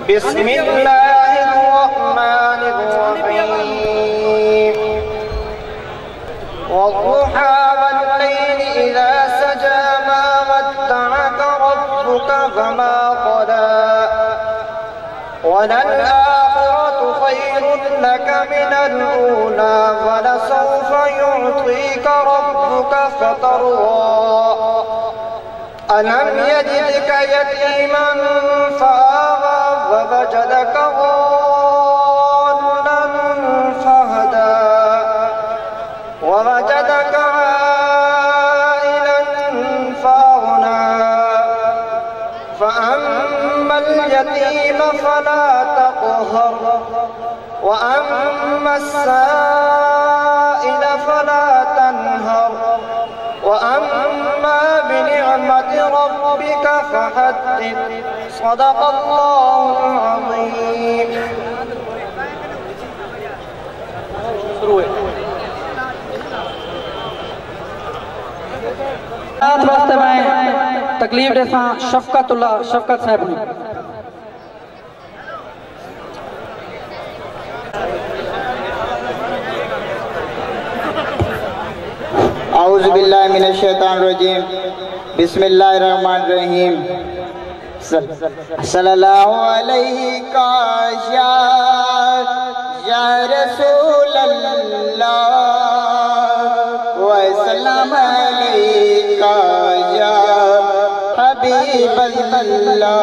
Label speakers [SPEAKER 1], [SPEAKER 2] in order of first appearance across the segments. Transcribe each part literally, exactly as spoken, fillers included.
[SPEAKER 1] बिस्मिल्लाहिर्रहमानिर्रहीम वद्दुहा वल्लैलि इज़ा सजा मा वद्दअका रब्बुका वमा क़ला वलल-आखिरतु खैरुन लका मिनल ऊला वलसौफा यु'तीका रब्बुका फतर्दा अलम यजिदका यतीमन फआवा ववजदका ضالًا फहदा ववजदका आइलन फअगना फअम्मल यतीम फला तक़हर वअम्मा अस्साइल फला तनहर वअम्मा बिनिअमति रब्बिका फहद्दिथ सदक़ल्लाहुल अज़ीम।
[SPEAKER 2] वास्ते में तकलीफ ॾेसां शफ़क़तुल्लाह शफ़क़त साहिब ने
[SPEAKER 3] औज़ु बिल्लाहि मिनश शैतानिर रजीम बिस्मिल्लाहिर रहमानिर रहीम सल्लल्लाहु अलैहि या या रसूल अल्लाह व सल्लम अलैका या हबीब अल्लाह।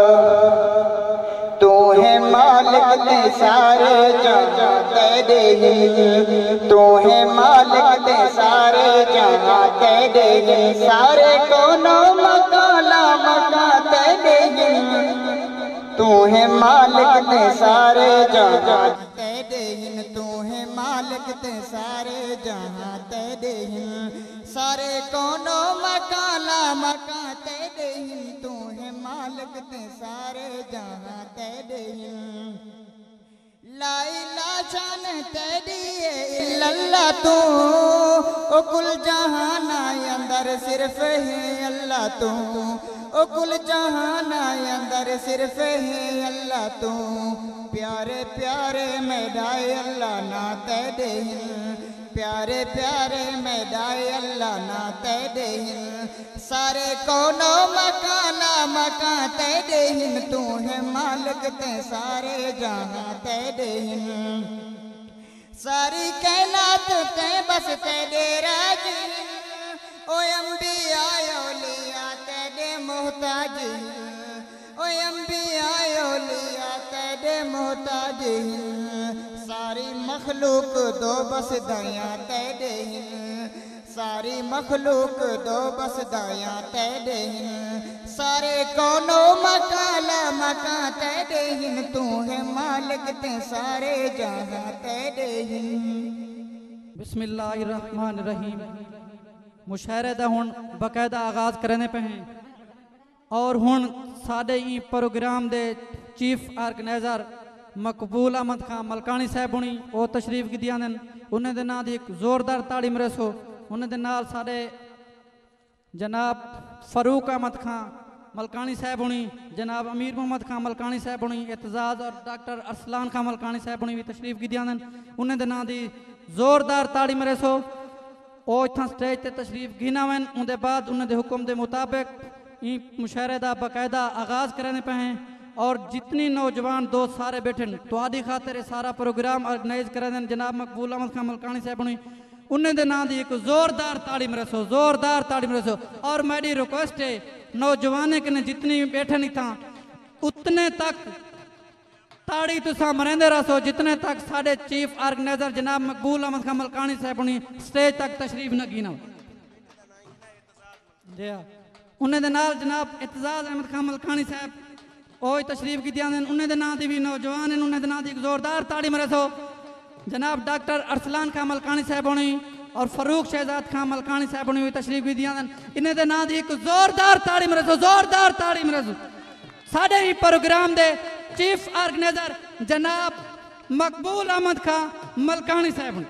[SPEAKER 3] तू है मालिक दे सारे जहां तेरे ही, तू है मालिक दे सारे जहां तेरे ही, सारे कोनों मकाला मका तेरे ही। तू है मालिक दे सारे जहां तेरे ही, तू है मालिक दे सारे जहां तेरे ही, सारे कोनों मकाला मका तेरे ही। तू है मालिक दे सारे जहां तेरे ही। ला इलाहा शान तेरी इल्लल्लाह तू ओ कुल जहान अंदर सिर्फ है अल्लाह तू ओ कुल जहान अंदर सिर्फ है अल्लाह तू। प्यारे प्यारे मेराए अल्लाह ना तेरे ही, प्यारे प्यारे मेराए अल्लाह ना तेरे ही, सारे कोनो मकाना मका तेरे ही। तू है मालिक ते सारे जहां तेरे ही, सारी कायनात ते बस तेरे राज। ओ अंबिया औलिया तेरे मोहताज, ओ अंबिया औलिया तेरे मोहताज। सारी मखलूक दो बस दया तेरे ही, सारी मखलूक दो बस दया तेरे ही, सारे कोनो मकाला मका तेरे ही। तू है मालिक ते सारे जहां तेरे ही।
[SPEAKER 2] बिस्मिल्लाहिर्रहमानिर्रहीम। मुशायरे दा हुण बाकायदा आगाज करने पे हैं और हुण साडे ई प्रोग्राम दे चीफ ऑर्गेनाइजर मकबूल अहमद खान मलकानी साहब हुणी वो तशरीफ कीती आंदे उन्हें दे नाल दी एक जोरदार ताड़ी मरेसो। उन्हें दे नाल साडे जनाब फारूक अहमद खान मलकानी साहब हुणी, जनाब अमीर मोहम्मद खान मलकानी साहब हुणी, एतजाज और डॉक्टर अरसलान खान मलकानी साहब हुणी भी तशरीफ कीती आंदे उन्हें दे नाल दी जोरदार ताड़ी मरेसो। ओ इत्थां स्टेज ते तशरीफ गिना वन उनके बाद उन्हें दे हुक्म दे मुताबिक ई मुशायरे दा बाकायदा आगाज करने पे हैं और जितनी नौजवान दोस्त सारे बैठे तुहाडी खातिर सारा प्रोग्राम ऑर्गेनाइज करे जनाब मकबूल अहमद खान मलकानी साहब हुणी उन्हें दे नाम दी एक जोरदार ताड़ी मरेसो, जोरदार ताड़ी मरेसो। और मेरी रिक्वेस्ट है नौजवाने के जितनी बैठे नहीं था उतने तक ताड़ी तुसा मरेंदे रहो जितने तक साडे चीफ ऑर्गेनाइजर जनाब मकबूल अहमद खान मलकानी साहब हुणी स्टेज तक तशरीफ न गिना। जी हाँ, उन्हें दे नाल जनाब एतजाज अहमद खान मलकानी साहब ओ तशरीफ की दिया उन्हें दे नाम दी भी नौजवान हैं उन्हें दे नाम दी एक जोरदार ताड़ी मरेसो। जनाब डॉक्टर अरसलान खान मलकानी साहब हुणी और फारूक शहजाद खान मलकानी साहब हुणी तशरीफ भी दिया इन्हें दे नाम दी एक जोरदार ताड़ी मरेसो, जोरदार ताड़ी मरेसो। साडे ही प्रोग्राम दे चीफ ऑर्गेनाइजर जनाब मकबूल अहमद खान मलकानी साहब हुणी।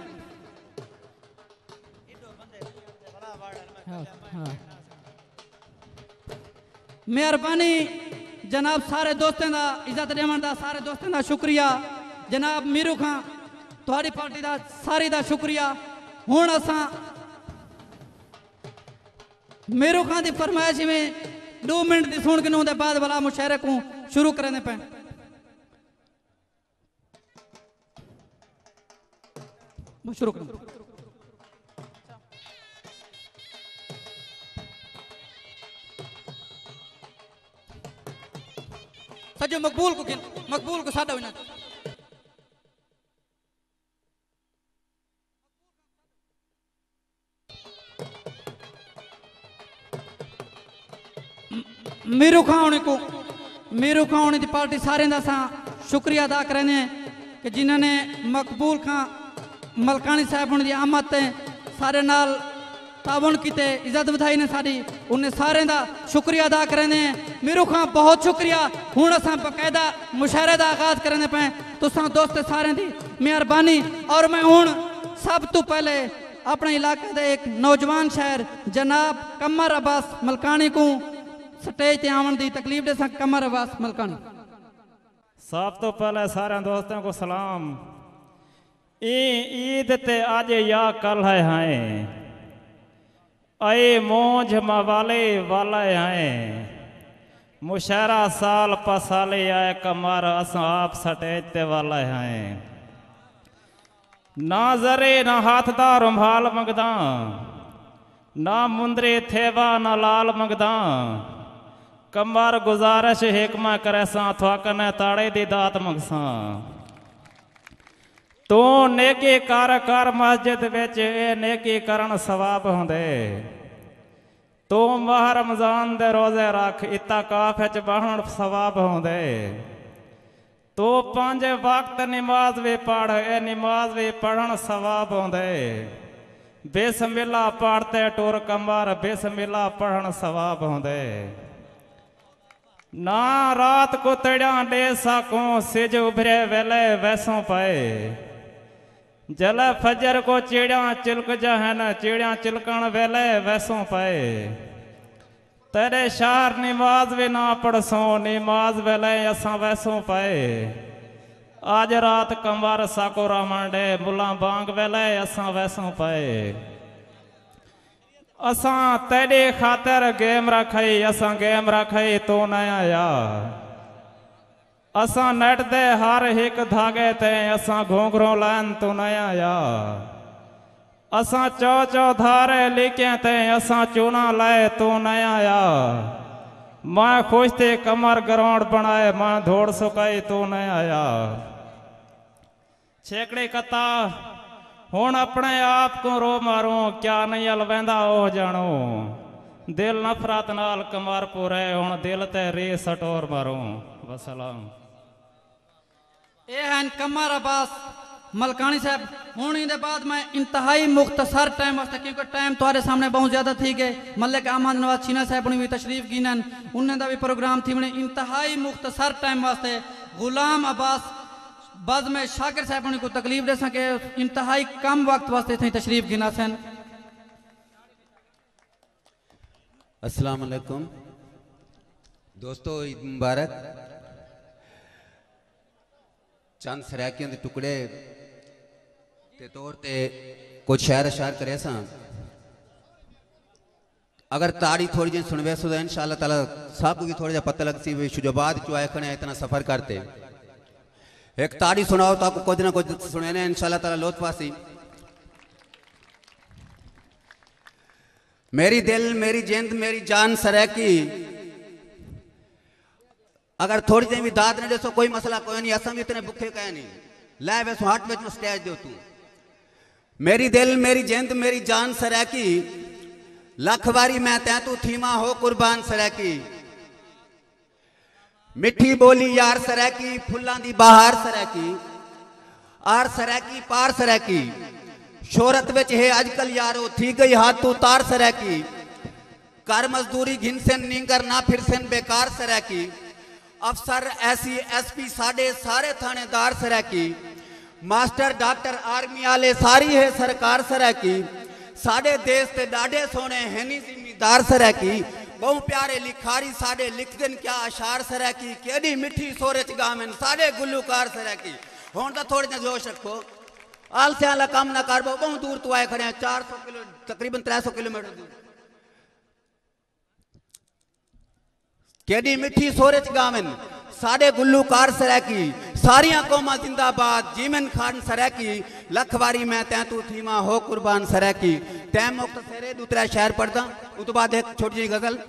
[SPEAKER 2] मेहरबानी जनाब सारे दोस्तों का इज्जत देवन का सारे दोस्तों का शुक्रिया। जनाब मीरू खां थोड़ी पार्टी का सारी का शुक्रिया। हुण असां मीरू खां की फरमाइश में दो मिनट की सुन के बाद वाला मुशायरे को शुरू करने पे शुरू कर सजो मकबूल को मकबूल को सादा होना मीरू खां होने को मीरू खां होने की पार्टी सारे का शुक्रिया अदा करें कि जिन्होंने मकबूल खां मलकानी साहब उनकी आमद ते सारे नाल तावन किते इज्जत बधाई ने साड़ी उन्हें सारे का शुक्रिया अदा करें। मीरू खां बहुत शुक्रिया। हुण असां बकायदा मुशायरे का आगाज करने पे तुसां दोस्त सारे की मेहरबानी। और मैं हुण सब तो पहले अपने इलाके के एक नौजवान शहर जनाब कमर अब्बास मलकानी को स्टेज ते आवन की तकलीफ दे सा। कमर अब्बास मलकानी।
[SPEAKER 4] सब तो पहले सारे दोस्तों को सलाम। ईद ते आज या कल है हैं अये मौज मवाले वाले हैं मुशायरा साल पसाले आए कमर असां आप सटेज ते वाले हैं ना जरे ना हाथदा रुमाल मंगदा ना मुंदरे थेवा ना लाल मंगदा कमर गुजारिश हिकमा करे सा थवाकने ताड़े दी दात मंगसा तो नेकी कर कर मस्जिद विच ए नेकी करन सवाब होंदे तो माह रमजान दे रोजे रख इत्तकाफ विच बहन सवाब होंदे तो पांच वक्त नमाज भी पढ़ ए नमाज भी पढ़न सवाब होंदे बिस्मिल्लाह पढ़ते टुर कमर बिस्मिल्लाह पढ़न सवाब होंदे ना रात को तड़िया दे सकूं सिज उभरे वेले वैसों पाए जल फजर को चिड़िया चिलक जहन चिड़िया चिलकन वेले वैसों पाए तेरे शार नमाज भी ना पढ़सो नमाज वेले असा वैसों पाए आज रात कमर साको रामन डे मुला बांग वेले असा वैसों पाए असा तेरी खातर गेम रखई असा गेम रखई तू न आया असा नेट दे हर एक धागे ते असा घोंघरों लैन तू न आया असा चौ चौ धारे लिखे ते असा चूना लाए तू न आया मैं खुश थे कमर ग्राउंड बनाए मैं दौड़ सुकाई तू न आया छेकड़ी कता हुण अपने आप को रो मारूं क्या नहीं अलवेंदा ओ जानो दिल नफरत नाल कमर पूरे हुण दिल ते रे सटोर मारूं वसलाम। ये हैं कमर अब्बास मलकानी साहब। होने के बाद मैं इंतहाई मुख्तसर टाइम वास्ते क्योंकि टाइम तुम्हारे सामने बहुत ज़्यादा थी गए मलिक अहमद नवाज शीना साहब ने भी तशरीफ गिनन उन्हें भी प्रोग्राम थी मैंने इंतहाई मुख्तसर टाइम वास्ते गुलाम अब्बास बाद में शाकिर साहब ने को तकलीफ दे सके इंतहाई कम वक्त वास्ते थी तशरीफ गिना सन।
[SPEAKER 5] अस्सलाम वालेकुम दोस्तों ईद मुबारक। चंद सराकियों के टुकड़े के तौर ते कुछ शायर अशार करे सा अगर ताड़ी थोड़ी जी सुनवे सो इंशाअल्लाह ताला साहब को थोड़ा जा पता लग सी वे शुजबाद जो आए खने इतना सफर करते एक ताड़ी सुनाओ तो आपको कुछ ना कुछ सुने ने इंशाअल्लाह ताला लोट पासी। मेरी दिल मेरी जिंद मेरी जान सराकी अगर थोड़ी देर भी दाद ने दसो कोई मसला कोई नहीं असम इतने भुखे कहे नहीं लै वैसो हट में स्टेज दो तू मेरी दिल मेरी जिंद मेरी जान सराकी लख बारी मैं तै तू थीमा हो कुर्बान सराकी मिठी बोली यार सराकी फुल्लां दी बहार सराकी आर सराकी पार सराकी शोहरत विच है अजकल यारो थी गई हाथ तू तार सराकी कर मजदूरी घिन से नींगर ना फिर से बेकार सराकी अफसर ऐसी एसपी साडे सारे थानेदार सराकी मास्टर डॉक्टर आर्मी वाले सारी है सरकार सराकी साडे देश ते डाडे सोने है नी जिम्मेदार सराकी बहु प्यारे लिखारी साडे लिख दिन क्या अशार सरा की केडी मिठी सोरच गावन साडे गुलूकार सरा की हुण तो थोड़ी ना जोश रखो आलसे वाला काम ना कर बहु दूर तो आए खड़े हैं चार सौ किलो तकरीबन त्रै सौ किलोमीटर दूर केडी मिठी सोरच गावन साडे गुलूकार सरा की सारिया कौमा जिंदाबाद जीवन खान सरा की लखवारी मैं तै तू थीमा हो कुर्बान सरा की तैम मुक्त सेरे दूसरा शहर पढ़दा उस बाद एक छोटी जी गजल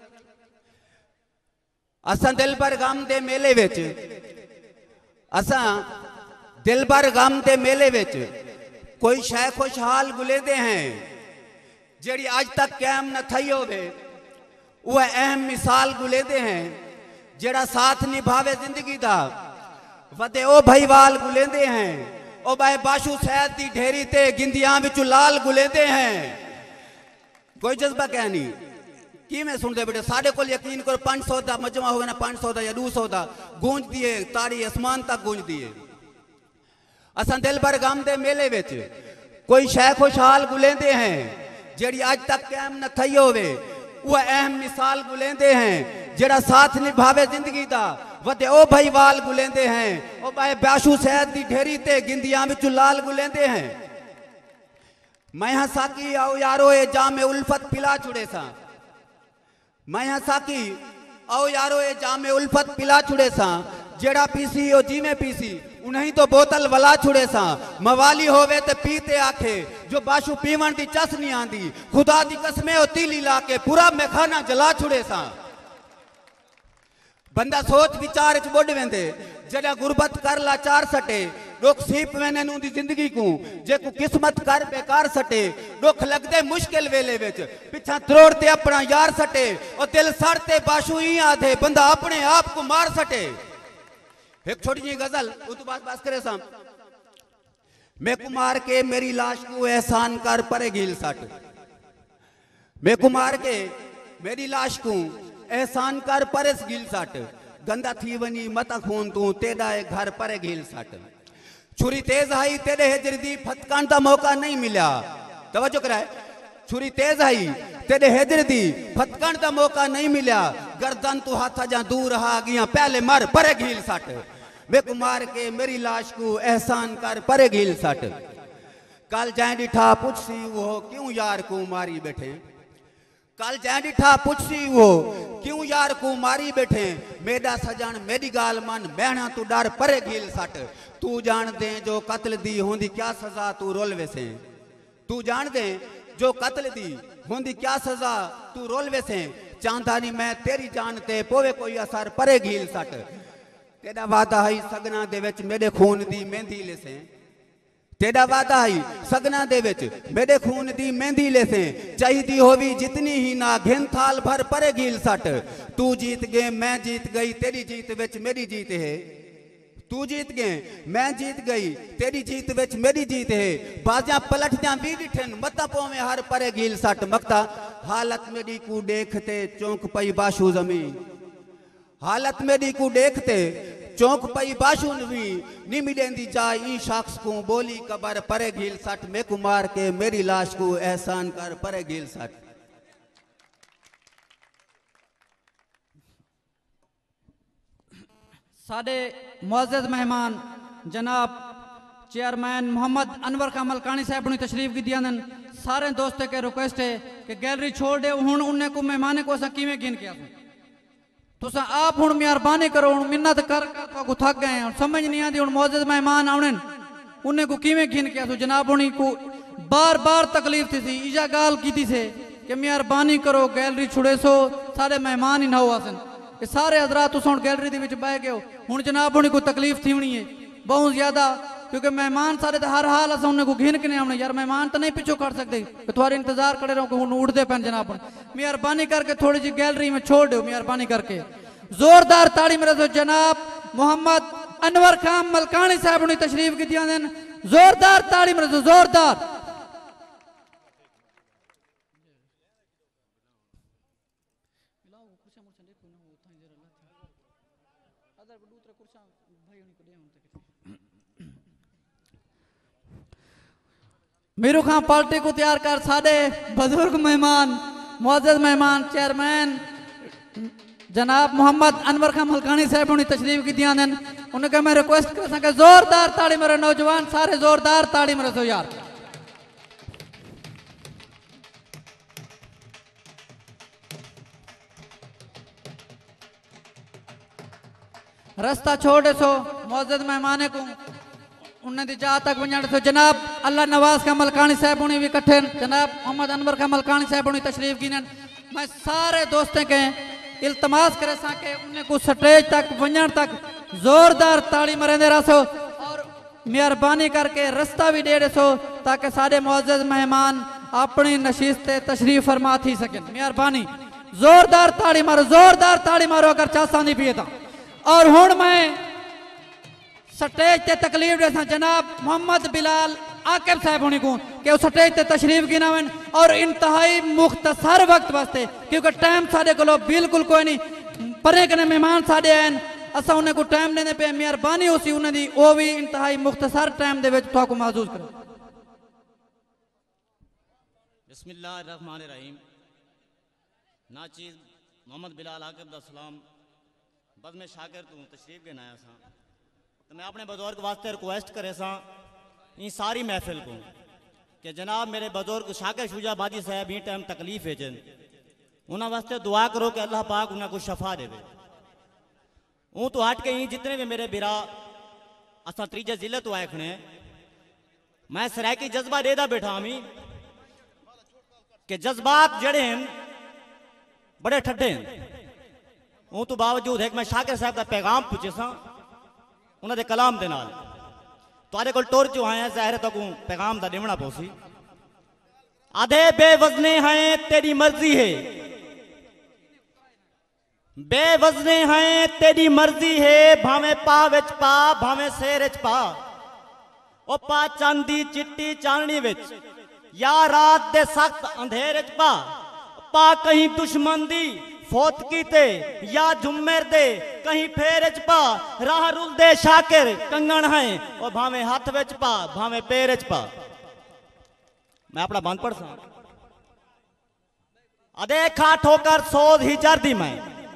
[SPEAKER 5] असा दिलबर गम दे मेले विच असा दिलबर गम दे मेले विच कोई शै खुशहाल गुलेंदे हैं जेड़ी आज तक कायम न थई होवे वह अहम मिसाल गुलेंदे हैं जेड़ा साथ निभावे जिंदगी दा वदे ओ भाईवाल गुलेंदे हैं ओ बाए बाशु सैद दी ढेरी ते गिंदियां विच लाल गुलेंदे हैं कोई जज्बा क्या नहीं की मैं सुनते बेटे साढ़े को यकीन करो पांच सौ का मजमा होगा ना पांच सौ का या दो सौ का गूंज दिए तारी आसमान तक गूंज दिए असा दिल भर गम दे मेले विच कोई शै खुशहाल गुलेंदे हैं जेड़ी आज तक कायम न थई होवे वह अहम मिसाल गुलेंदे हैं जेड़ा साथ निभावे जिंदगी दा वदे ओ भाईवाल गुलेंदे हैं ओ बाए बाशु सैद दी ढेरी ते गिंदियां विच लाल गुलेंदे हैं मैं हां साकी आओ यारो ए जामे उल्फत पिला छुड़े सा मैं हां साकी आओ यारो ए जामे उल्फत पिला छुड़े सा जेड़ा पीसी ओ जीवे पीसी उन्हीं तो बोतल वला छुड़े सा मवाली होवे ते पीते आखे जो बाशु पीवन दी चस नहीं आंदी खुदा दी कसमें ओ तीली ला के पूरा मेखाना जला छुड़े सा बंदा सोच विचार च बुढ़ वेंदे जड़ा गुरबत कर लाचार सटे दुख सीप वेने नू दी जिंदगी को जे को किस्मत कर बेकार सटे दुख लगदे मुश्किल वेले विच पिछा त्रोड़ते अपना यार सटे और दिल सड़ते बाशु ही आधे बंदा अपने आप को मार सटे एक छोटी जी गजल उस बाद बात करे साम मैं कुमार के मेरी लाश को एहसान कर परे गिल सट मैं कुमार के मेरी लाश को एहसान कर परस गिल सट गंदा थी वनी मत खून तू तेरा घर परे गिल सट छुरी तेज आई तेरे हिजर दी फतकान का मौका नहीं मिला तवज्जो कराए छुरी तेज आई तेरे हिजर दी फतकान का मौका नहीं मिला गर्दन तू हाथा जा दूर रहा गया पहले मर परे गिल सट वे कुमार के मेरी लाश को एहसान कर परे गिल सट कल जाए डिठा पुछसी वो क्यों यार को मारी बैठे कल जाए डिठा पुछसी वो क्यों यार को मारी बैठे मेरा सजन मेरी गाल मन बहना तू डर परे गिल सट तू जान दे जो कत्ल दी होंदी क्या सजा तू रोल वैसे तू जान दे जो कत्ल दी होंदी क्या सजा तू रोल वैसे चांदा नहीं मैं तेरी जान ते पोवे कोई असर परे गिल सट तेरा वादा है सगना दे विच मेरे खून दी मेहंदी लेसे तेरा वादा है सगना दे विच मेरे खून दी मेहंदी लेसे चाहिदी होवी जितनी ही ना घिन थाल भर परे गिल सट तू जीत गए मैं जीत गई तेरी जीत विच मेरी जीत है तू जीत गए मैं जीत गई तेरी जीत विच मेरी जीत है बाजा पलट जा भी डिठन मता पोवे हर परे गिल सट मक्ता हालत मेरी को देखते चौंक पई बाशु जमीन हालत मेरी को देखते चौंक पई बाशु नवी निमी देंदी जाय ई शख्स को बोली कबर परे गिल सट मैं कुमार के मेरी लाश को एहसान कर परे गिल सट
[SPEAKER 2] साडे मुअज़्ज़ज़ मेहमान जनाब चेयरमैन मोहम्मद अनवर कमल कानी साहब ने तशरीफ की दिया सारे दोस्तों के रिक्वेस्ट है कि गैलरी छोड़ दे हूँ उन्हें को मेहमान को असा किवें गिन के तुसा आप हूँ मेहरबानी करो हूँ मिन्नत कर कर को थक गए और समझ नहीं आती हूँ मुअज़्ज़ज़ मेहमान आने उन्हें को किवें गिन के जनाब उन्हीं को बार बार तकलीफ थी थी इजा गाल की थी से कि मेहरबानी करो गैलरी छुड़े सो सारे मेहमान ही ना हो आसन ये सारे हजरात तुस हूँ गैलरी के बह गए हो हूँ जनाब उन्हीं को तकलीफ थी होनी है बहुत ज्यादा क्योंकि मेहमान सारे तो हर हाल अस उन्हें को घिन के नहीं आने यार मेहमान तो नहीं पिछो कर सकते थोड़े इंतजार करे रहो कि हूँ उड़ते पैन जनाब मेहरबानी करके थोड़ी जी गैलरी में छोड़ दो मेहरबानी करके जोरदार ताड़ी मेरे तो जनाब मोहम्मद अनवर खान मलकानी साहब ने तशरीफ की दिया जोरदार ताड़ी मेरे तो जोरदार मीरू खां पार्टी को तैयार कर साडे बुजुर्ग मेहमान मुअज़्ज़ज़ मेहमान चेयरमैन जनाब मोहम्मद अनवर खान मलकानी साहब उन्हें तशरीफ की दिया दिन उनके मैं रिक्वेस्ट कर सके जोरदार ताड़ी मेरे नौजवान सारे जोरदार ताड़ी मेरे सो यार। रास्ता छोड़ सो मुअज़्ज़ज़ मेहमान को उन्हें जहाँ तक वञण सो जनाब अल्लाह नवाज का मलकानी साहब उन्हें भी कट्ठे जनाब मोहम्मद अनवर का मलकानी साहब उन्हें तशरीफ की मैं सारे दोस्तों के इल्तमास करे के उन्हें को स्टेज तक वञण तक जोरदार ताड़ी मरेंदे रहो और मेहरबानी करके रास्ता भी दे सो ताकि सारे मुअज़्ज़ज़ मेहमान अपनी नशीस ते तशरीफ फरमा थी सकें। मेहरबानी जोरदार ताड़ी मारो जोरदार ताड़ी मारो अगर चासानी पिए था। और हुण मैं स्टेज ते तकलीफ दे जनाब मोहम्मद बिलाल आकिब साहब होने को कि उस स्टेज ते तशरीफ गिनावन और इंतहाई मुख्तसर वक्त वास्ते क्योंकि टाइम साढ़े को बिल्कुल कोई नहीं परे कने मेहमान साढ़े आए असा उन्हें को टाइम देने पे मेहरबानी उसी उन्हें दी वो भी इंतहाई मुख्तसर टाइम दे विच तुहाको महसूस करो।
[SPEAKER 6] बिस्मिल्लाहिर्रहमानिर्रहीम नाचीज मोहम्मद बिलाल आकिब दा सलाम बस मैं शागिर तू तशरीफ गिनाया सा तो मैं अपने बुजुर्ग वास्ते रिक्वेस्ट करे सा इन सारी महफिल को कि जनाब मेरे बुजुर्ग शाकिर शुजा बाजी साहब ई टाइम तकलीफ है जन उन्होंने वास्ते दुआ करो कि अल्लाह पाक उन्हें को शफा देवे। ऊँ तो हट के ही जितने भी मेरे बिरा असा त्रीजे जिले तो आए खड़े मैं सरायकी जज्बा देदा बैठा हमी कि जज्बात जड़े हैं बड़े ठड्डे हैं। ऊँ तो बावजूद है कि मैं शाकिर साहब का पैगाम पूछे सा उन्होंने कलाम दे नाल तुहाडे कोल टुर जो आया ज़ाहिर तक पैगाम दा देवना पोसी आधे बेवजने हैं तेरी मर्जी है बेवजने हैं तेरी मर्जी है भावे पा विच पा भावे शेर विच पा ओ पा चांदी चिट्टी चांदनी विच या रात दे सख्त अंधेरे च पा पा कहीं दुश्मन दी फौत कीते या जुम्मेर दे कहीं फेर च पा राह रुल दे शाकिर कंगन है और भावे हाथ विच पा भावे पैर च पा। मैं अपना बंद पढ़ सा अदे खा ठोकर सोध ही जर्दी मैं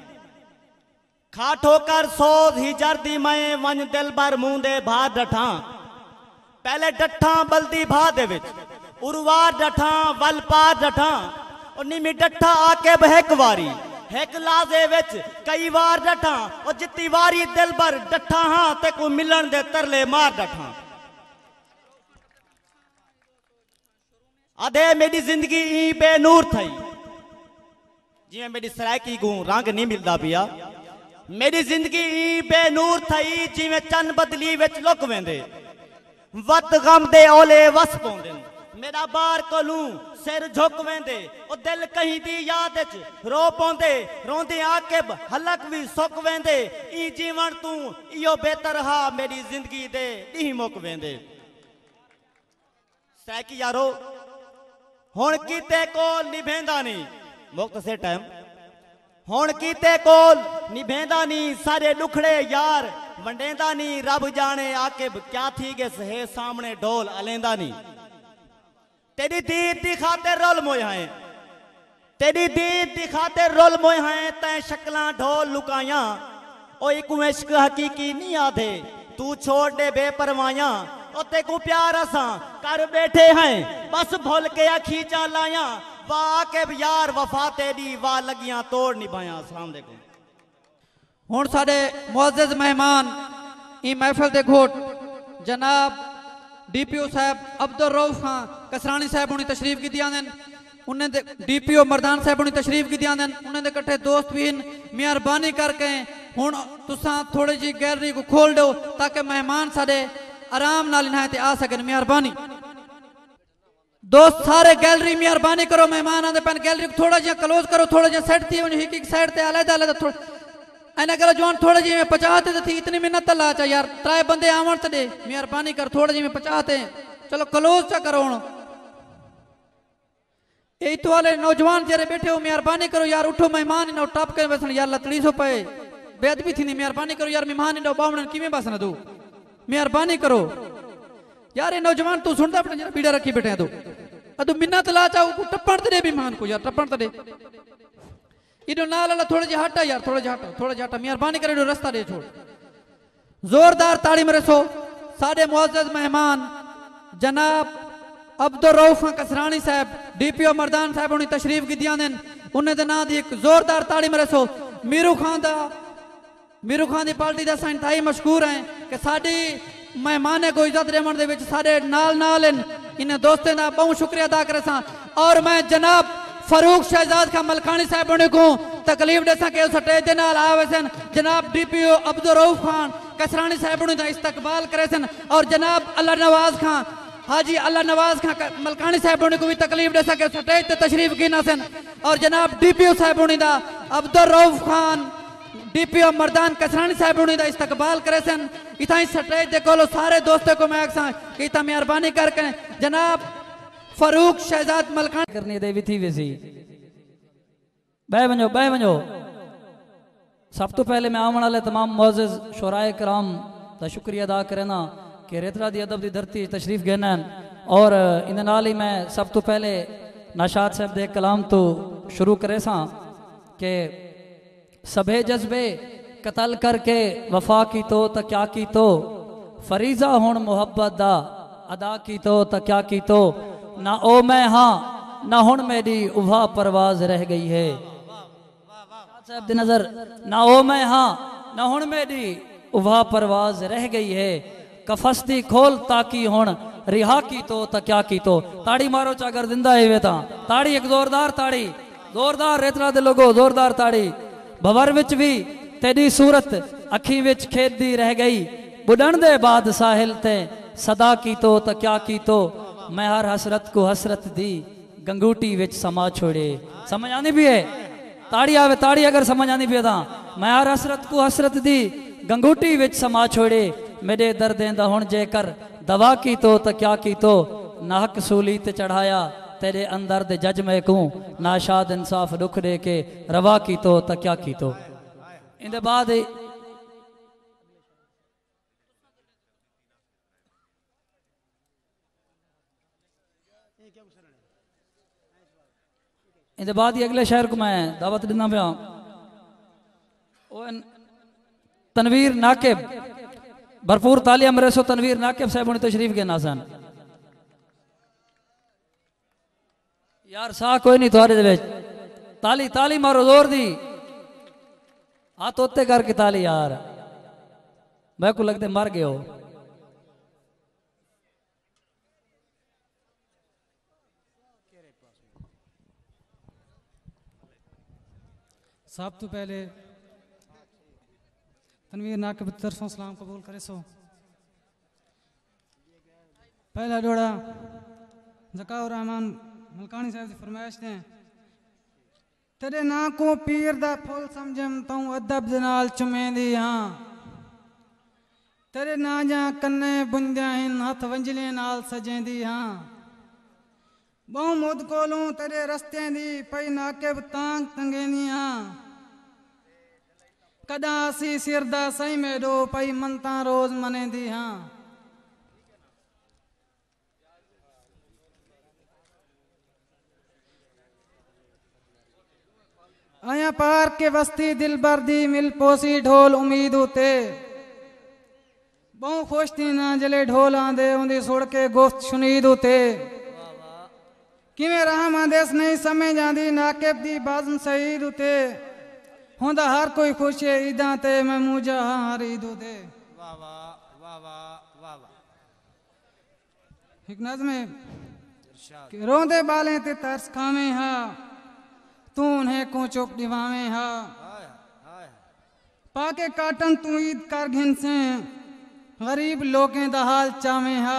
[SPEAKER 6] खा ठोकर सोध ही जर्दी मैं वन दिल बर मुंह दे भा डठा पहले डठा बल्दी भा दे विच उर्वार डठा वल पार डठा और निमी डठा आके बहक वारी हेक लाजे विच कई बार डठा और जितनी वारी दिल बर डठा हाँ ते को मिलन दे तरले मार डठा। आधे मेरी जिंदगी ई बेनूर थई जिवें मेरी सरायकी को रंग नहीं मिलता पिया मेरी जिंदगी ई बेनूर थई जिवें चन बदली विच लुक वेंदे वत गम दे ओले वस पौंदे मेरा बार कोलू सिर झुक वेंदे ओ दिल कहीं दी याद च रो पौंदे रोंदे आके हलक भी सुक वेंदे ई जीवन तू इयो बेहतर हा मेरी जिंदगी दे डी मुक वेंदे। सैकी यारो हुण कीते कोल निभेंदा नहीं मुक्त से टाइम हुण कीते कोल निभेंदा नहीं सारे दुखड़े यार वंडेंदा नहीं रब जाने आके क्या थी के सहे सामने ढोल अलेंदा नहीं तेरी दीद दी खातिर रोल मोए हैं तेरी दीद दी खातिर रोल मोए हैं तै शक्लां ढोल लुकाया ओ एक इश्क हकीकी नहीं आधे तू छोड़ दे बेपरवाया ओ ते को प्यार असा कर बैठे हैं बस भूल के अखी चा लाया वाह के यार वफा तेरी वाह लगियां तोड़ निभाया। अस्सलाम वालेकुम।
[SPEAKER 2] हुण साडे मुअज़्ज़ज़ मेहमान ई महफिल दे घोट जनाब डीपीओ साहब अब्दुल रऊफ खां कसरानी साहब उन्हें तशरीफ की दिया देन उन्हें डीपीओ मरदान साहब उन्हें तशरीफ की दिया देन उन्हें कट्ठे दोस्त भी मेहरबानी करके हुण तुसां थोड़ी जी गैलरी को खोल दो ताकि मेहमान साडे आराम नाल इन्हां ते आ सकन। मेहरबानी दोस्त सारे गैलरी मेहरबानी करो मेहमान आंदे पैन गैलरी को थोड़ा जिहा क्लोज करो थोड़ा जिहा सेट थी वञे हिक हिक साइड ते अलग अलग थोड़ा ऐना करो जवान थोड़ा जी में पचाते थी इतनी मिन्नत ला चा यार ट्राई बंदे आवन तो दे मेहरबानी कर थोड़ा जी में पचाते चलो क्लोज चा करो हुण यही तो वाले नौजवान जरे बैठे हो मेहरबानी करो यार उठो मेहमान इनो टप के बसन यार लतड़ी सो पे बेअदबी थी मेहरबानी करो यार मेहमान इनो बावणन किवें बसन दो मेहरबानी करो यार ये नौजवान तू सुनता अपने जरा बीड़ा रखी बैठे तू अदु मिन्नत ला चाहो टप्पण ते दे बीमान को यार टप्पण ते दे इडो नाल अला थोड़ा जा हटा यार थोड़ा जा हटा थोड़ा जा हटा मेहरबानी करे इडो रास्ता दे छोड़ जोरदार ताड़ी में रसो साडे मुअज़्ज़ज़ मेहमान जनाब अब्दुल रऊफ कसरानी साहब डीपीओ मर्दान साहब उन्हें तशरीफ की दिया उन्हें दे नाम दी एक जोरदार ताड़ी में रसो मीरू खान दा मीरू खान दी पार्टी दा साइन थाई मशकूर हैं कि साडी मेहमान को इज्जत देवन दे विच साडे नाल नाल इन दोस्तें दा बहुत शुक्रिया अदा करे सा और मैं जनाब फरूक शहजाद का मलकानी साहब उन्हें को तकलीफ दे सके स्टेज दे नाल आवे सन जनाब डीपीओ अब्दुल रऊफ खान कसरानी साहब उन्हें दा इस्तकबाल करे सन और जनाब अल्लाह नवाज खान हाजी अल्लाह नवाज खान मलकानी साहब उन्हें को भी तकलीफ दे सके स्टेज ते तशरीफ की ना सन और जनाब डीपीओ साहब उन्हें दा अब्दुल रऊफ खान डीपीओ मर्दान कसरानी साहब उन्हें दा इस्तकबाल करे सन इतना ही स्टेज दे कोलो सारे दोस्तों को मैं अक्सा कि इतना मेहरबानी करके जनाब फरूक शहजाद मलकानी
[SPEAKER 7] करनी देवी थी वैसी बह वञो बह वञो सब तो पहले मैं आवन वाले तमाम मुअज़्ज़ज़ शुराए कराम का शुक्रिया अदा करना कि रेतरा दी अदब दी धरती तशरीफ गए और इन नाल ही मैं सब तो पहले नाशाद साहब दे कलाम तो शुरू करे सा कि सभे जज्बे कतल करके वफा की तो त क्या की तो फरीजा हुण मोहब्बत दा अदा की तो त क्या की तो ना ओ मैं हाँ ना हुण मेरी उभा परवाज रह गई है साहब दी नजर ना ओ मैं हाँ ना हुण मेरी उभा परवाज रह गई है कफस दी खोल ताकि हुण रिहा की तो त क्या की तो ताड़ी मारो चागर जिंदा है वे ता ताड़ी एक जोरदार ताड़ी जोरदार रेतरा दे लोगो जोरदार ताड़ी भवर विच भी तेरी सूरत अखी विच खेदी रह गई बुढ़न दे बाद साहिल ते सदा की तो त क्या की तो मैं हर हसरत को हसरत दी गंगूटी विच समा छोड़े समझ आनी भी है ताड़ी आवे ताड़ी अगर समझ आनी भी है ता मैं हर हसरत को हसरत दी गंगूटी विच समा छोड़े मेरे दर्दें दा हुण जेकर दवा की तो त क्या की तो नाहक सूली ते चढ़ाया तेरे अंदर दे जज में को नाशाद इंसाफ दुख दे के रवा की तो त क्या की तो इंदे बाद इंदे बाद ही अगले शहर को मैं दावत देना पाया तनवीर नाकिब भरपूर तालियां मेरे सो तनवीर नाकिब साहब उन्हें तशरीफ के नासन यार सा कोई नहीं थोड़े दे ताली ताली मारो जोर दी हाथ उत्ते करके ताली यार मैं को लगते मर गए हो
[SPEAKER 8] सब तो पहले तनवीर नाकिब तरफों सलाम कबूल करे सो पहला जोड़ा ज़काउर रहमान मलकानी साहब की फरमाइश ने तेरे ना को पीर दा फुल समझम तू अदब दे नाल चुमेंदी हां तेरे ना जा कन्ने बुंदिया हिन हथ वंजले नाल सजेंदी हां बहु मुद कोलों तेरे रस्ते दी पई नाकिब तांग तंगेनी हां कदा सी सिरदा सही मेडो पई मनता रोज मनेंदी हां आया पार के वस्ती दिल बर्दी मिल पोसी ढोल उम्मीद उते बहु खुश थी ना जले ढोल आंदे उन्दी सुड़ के गुफ्त सुनीद उते किवें राह आंदेस नहीं समझ आंदी नाकिब दी बाज़म सईद उते होंदा हर कोई खुश है ईदा ते मैं मूजा हर ईद उते वाह वाह वाह वाह वाह एक नज़्म है कि रोंदे बालें ते तरस खावे हा तू उन्हें को चुप दिवावे हा पाके काटन तू ईद कर घिन से गरीब लोगें दा हाल चावे हा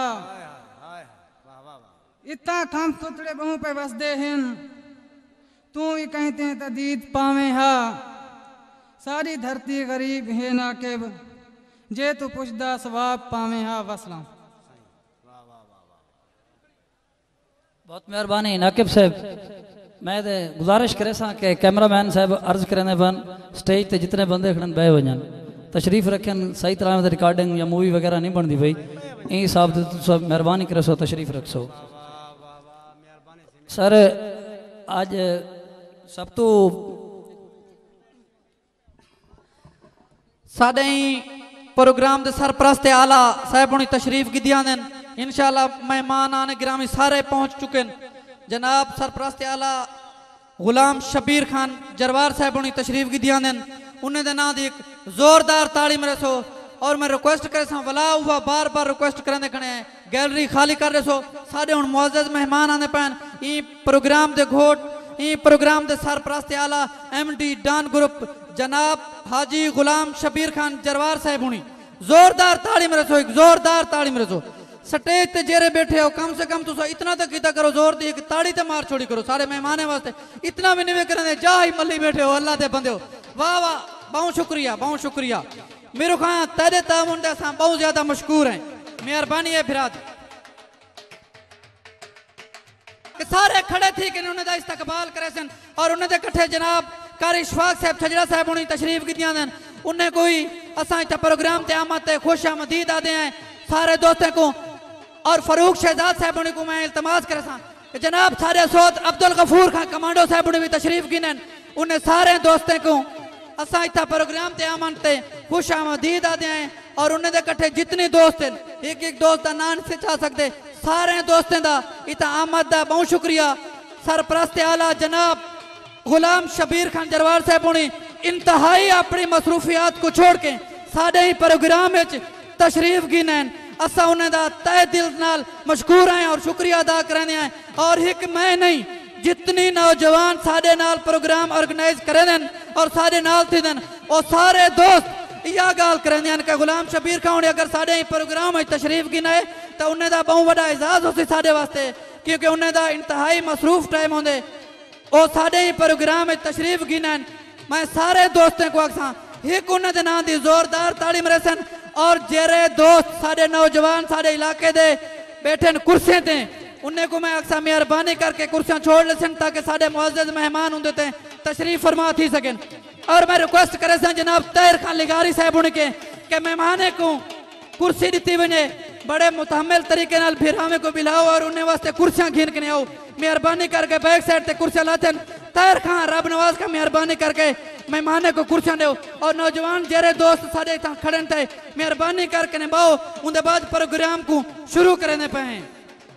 [SPEAKER 8] इतना खम सुतड़े बहु पे वसदे हिन तू ही कहते हैं तदीद पावे हा सारी धरती गरीब है नाकिब जे तू पुछदा सवाब पावे हा वसला
[SPEAKER 7] बहुत मेहरबानी नाकिब साहब मैं दे गुजारिश करे सा कि कैमरामैन साहब अर्ज करने बन स्टेज ते जितने बंदे खड़न बह वजन तशरीफ रखन सही तरह में रिकॉर्डिंग या मूवी वगैरह नहीं बनती भाई ई साहब सब मेहरबानी करे सो तशरीफ रख सो सर आज सब तो
[SPEAKER 2] साडे प्रोग्राम दे सरप्रस्त आला साहब हुणी तशरीफ गिदियां ने इंशाअल्लाह मेहमान आने गिरामी सारे पहुंच चुके हैं। जनाब सरप्रस्त आला गुलाम शबीर खान जरवार साहब हुणी तशरीफ गिदियां ने उन्हें दे नाम दी एक जोरदार ताली मेरे सो और मैं रिक्वेस्ट करे सा वला हुआ बार बार रिक्वेस्ट करने खड़े हैं गैलरी खाली कर रहे सो साडे हुण मुअज़्ज़ज़ मेहमान आने पैन ई प्रोग्राम दे घोट ई प्रोग्राम दे सरप्रस्त आला एमडी डान ग्रुप जनाब हाजी गुलाम शबीर खान जरवार साहब हुणी जोरदार ताली मेरे सो एक जोरदार ताली मेरे सो स्टेज ते जेरे बैठे हो कम से कम तुसा इतना तो कीता करो जोर दी एक ताड़ी ते मार छोड़ी करो सारे मेहमाने वास्ते इतना भी नहीं करने जा ही मल्ली बैठे हो अल्लाह दे बंदे हो वाह वाह बहुत शुक्रिया बहुत शुक्रिया मेरे खां तेरे तामुन दे असां बहुत ज्यादा मशकूर हैं मेहरबानी है फिराद कि सारे खड़े थी कि उन्हें दा इस्तकबाल करे सन और उन्हें दे कट्ठे जनाब कारी इशफाक साहब छजरा साहब उन्हें तशरीफ गिदियां ने उन्हें कोई असां इत्थे प्रोग्राम ते आमद ते खुश आमदीद आदे हैं सारे दोस्तों को और फरूक शहजाद साहब उन्हें को मैं इल्तमास करे सा कि जनाब सारे सोद अब्दुल गफूर खान कमांडो साहब उन्हें भी तशरीफ गिनन उन्हें सारे दोस्तों को असा इतना प्रोग्राम ते आमन ते खुश आमदीद आदे हैं और उन्हें दे कट्ठे जितने दोस्त हैं एक एक दोस्त का नाम से चाह सकते सारे दोस्तों का इतना आमद का बहुत शुक्रिया सरप्रस्त आला जनाब गुलाम शबीर खान जरवार साहब उन्हें इंतहाई अपनी मसरूफियात को छोड़ के साढ़े ही प्रोग्राम में तशरीफ गिनन असा उन्हें दा तय दिल नाल मशकूर हैं और शुक्रिया अदा करने हैं और एक मैं नहीं जितनी नौजवान साढ़े नाल प्रोग्राम ऑर्गेनाइज करें और साढ़े नाल थी देन और सारे दोस्त यह गाल करें कि गुलाम शबीर खान अगर साढ़े प्रोग्राम में तशरीफ गिनाए तो उन्हें दा बहुत बड़ा एजाज हो साढ़े वास्ते क्योंकि उन्हें दा इंतहाई मसरूफ टाइम होंगे और साढ़े ही प्रोग्राम में तशरीफ गिनन मैं सारे दोस्तों को अक्सा एक उन्हें नाम दी जोरदार ताड़ी मेरे सन और जेरे दोस्त साढ़े नौजवान साढ़े इलाके दे बैठे कुर्सियां थे उन्हें को मैं अक्सर मेहरबानी करके कुर्सियां छोड़ ले सन ताकि साढ़े मुअज़्ज़ज़ मेहमान होंगे थे तशरीफ फरमा थी सकें और मैं रिक्वेस्ट करे सन जनाब तैर खान लिगारी साहब उनके के मेहमाने को कुर्सी दी वने बड़े मुतहम्मिल तरीके नाल फिर हमें को बिलाओ और उन्हें वास्ते कुर्सियां खींच के आओ मेहरबानी करके बैक साइड ते कुर्सियां लाते तैर खान रब नवाज का मेहरबानी करके मेहमाने को कुर्सियां दो और नौजवान जेरे दोस्त साढ़े इतना खड़े थे मेहरबानी करके ने बाओ उनके बाद प्रोग्राम को शुरू करने पे हैं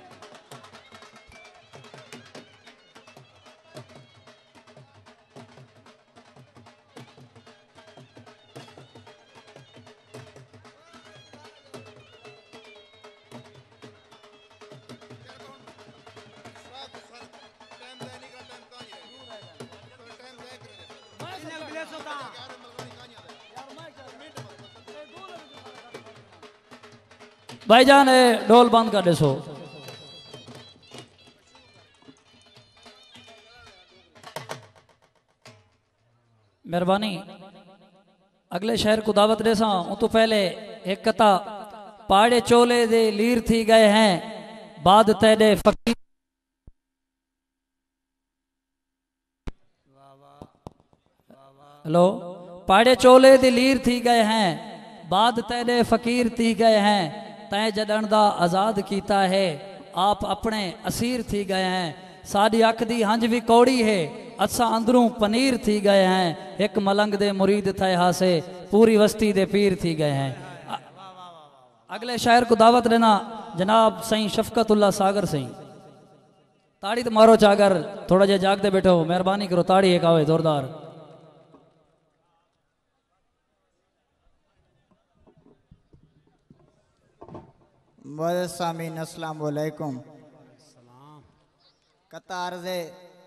[SPEAKER 7] भाईजान ढोल बंद कर दसो मेहरबानी अगले शहर को दावत दे सा तो पहले एक कथा पाड़े चोले दे लीर थी गए हैं बाद तेरे फकीर हेलो पाड़े चोले दे लीर थी गए हैं बाद तेरे फकीर थी गए हैं तय जदन दा आजाद किया है आप अपने असीर थी गए हैं साड़ी अख दी हंज भी कौड़ी है असा अंदरों पनीर थी गए हैं एक मलंग दे मुरीद थे हासे पूरी वस्ती दे पीर थी गए हैं अगले शायर को दावत देना जनाब सही शफकतुल्ला सागर सही ताड़ी तो मारो चागर थोड़ा जे जागते बैठो मेहरबानी करो ताड़ी एक आवे जोरदार
[SPEAKER 3] मुअज़्ज़ज़ अस्सलाम वालेकुम कतार दे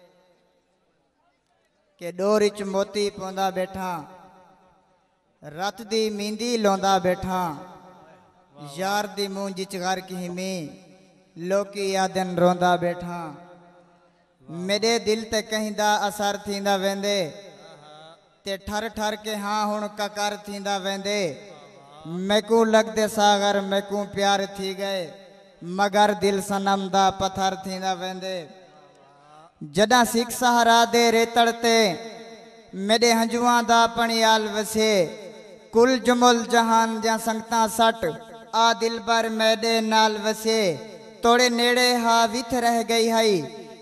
[SPEAKER 3] के डोर च मोती पौंदा बैठा रत दी मींदी लौंदा बैठा यार दी मूंज च घर की में लोकी यादन रोंदा बैठा मेरे दिल ते कहीं दा असर थींदा वेंदे ते ठर ठर के हाँ हुण ककर थींदा वेंदे मैकू लगते सागर मैकू प्यार थी गए मगर दिल सनम दा पत्थर थींदा वेंदे जदा सिख सहारा दे रेतड़ते मेरे हंजुआ दा पणियाल वसे कुल जुमल जहान जा संगता सट आ दिल पर मेरे नाल वसे तोड़े नेड़े हा विथ रह गई हई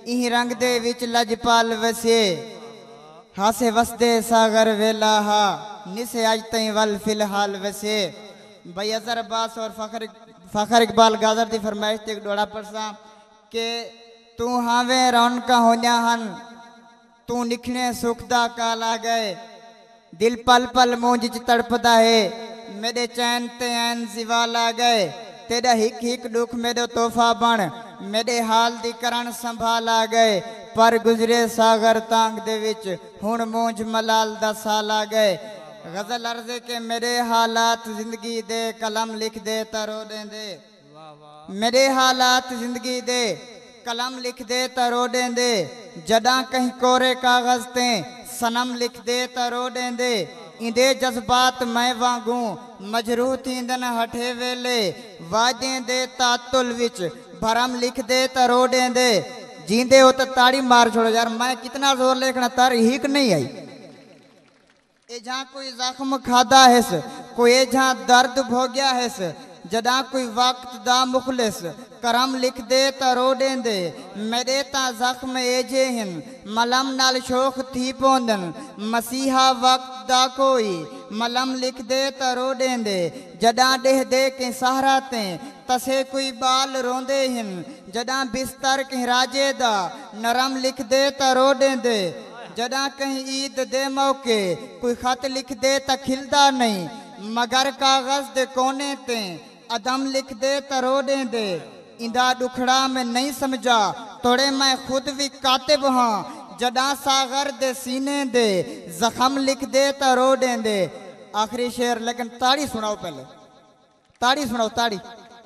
[SPEAKER 3] इह रंग दे विच लजपाल वसे हासे वसदे सागर वेला हा निसे आज तई वल फिलहाल वसे भाई अजहर अब्बास और फखर फखर इकबाल गाजर दी फरमाइश ते एक डोड़ा पड़सा के तू हावे रौनका होन्या हन तू निखने सुखदा काला गए दिल पल पल मूंज च तड़पदा है मेरे चैन ते ऐन जिवाला गए तेरा हिक हिक दुख मेरे तोहफा बन मेरे हाल दी करण संभाला गए पर गुजरे सागर तांग दे विच हुण मूंज मलाल दा साला गए गजल अर्ज़े के मेरे हालात जिंदगी दे कलम लिख दे तरो देंदे मेरे हालात जिंदगी दे कलम लिख दे तरो देंदे जदा कहीं कोरे कागज ते सनम लिख दे तरो देंदे इंदे जज्बात मैं वांगू मजरूह थींदन हठे वेले वादे दे तातुल विच भरम लिख दे तरो देंदे जींदे हो तो ताड़ी मार छोड़ो यार मैं कितना जोर लेखना तार हिक नहीं आई ए जहाँ कोई जख्म खादा है कोई ए जहाँ दर्द भोग्या है जदा कोई वक्त दा मुखलिस करम लिख दे तरो देंदे मेरे ता जख्म एजे हिन मलम नाल शोख थी पोंदन मसीहा वक्त दा कोई मलम लिख दे तरो देंदे जदा देह दे के सहारा ते तसे कोई बाल रोंदे हिन जदा बिस्तर के राजे दा नरम लिख दे तरो देंदे जदा कहीं ईद दे मौके कोई खत लिख दे ता खिलदा नहीं मगर कागज दे कोने ते अदम लिख दे तरो देंदे इंदा दुखड़ा में नहीं समझा तोड़े मैं खुद भी कातिब हाँ जदा सागर दे सीने दे जख्म लिख दे तरो देंदे आखिरी शेर लेकिन ताड़ी सुनाओ पहले ताड़ी सुनाओ ताड़ी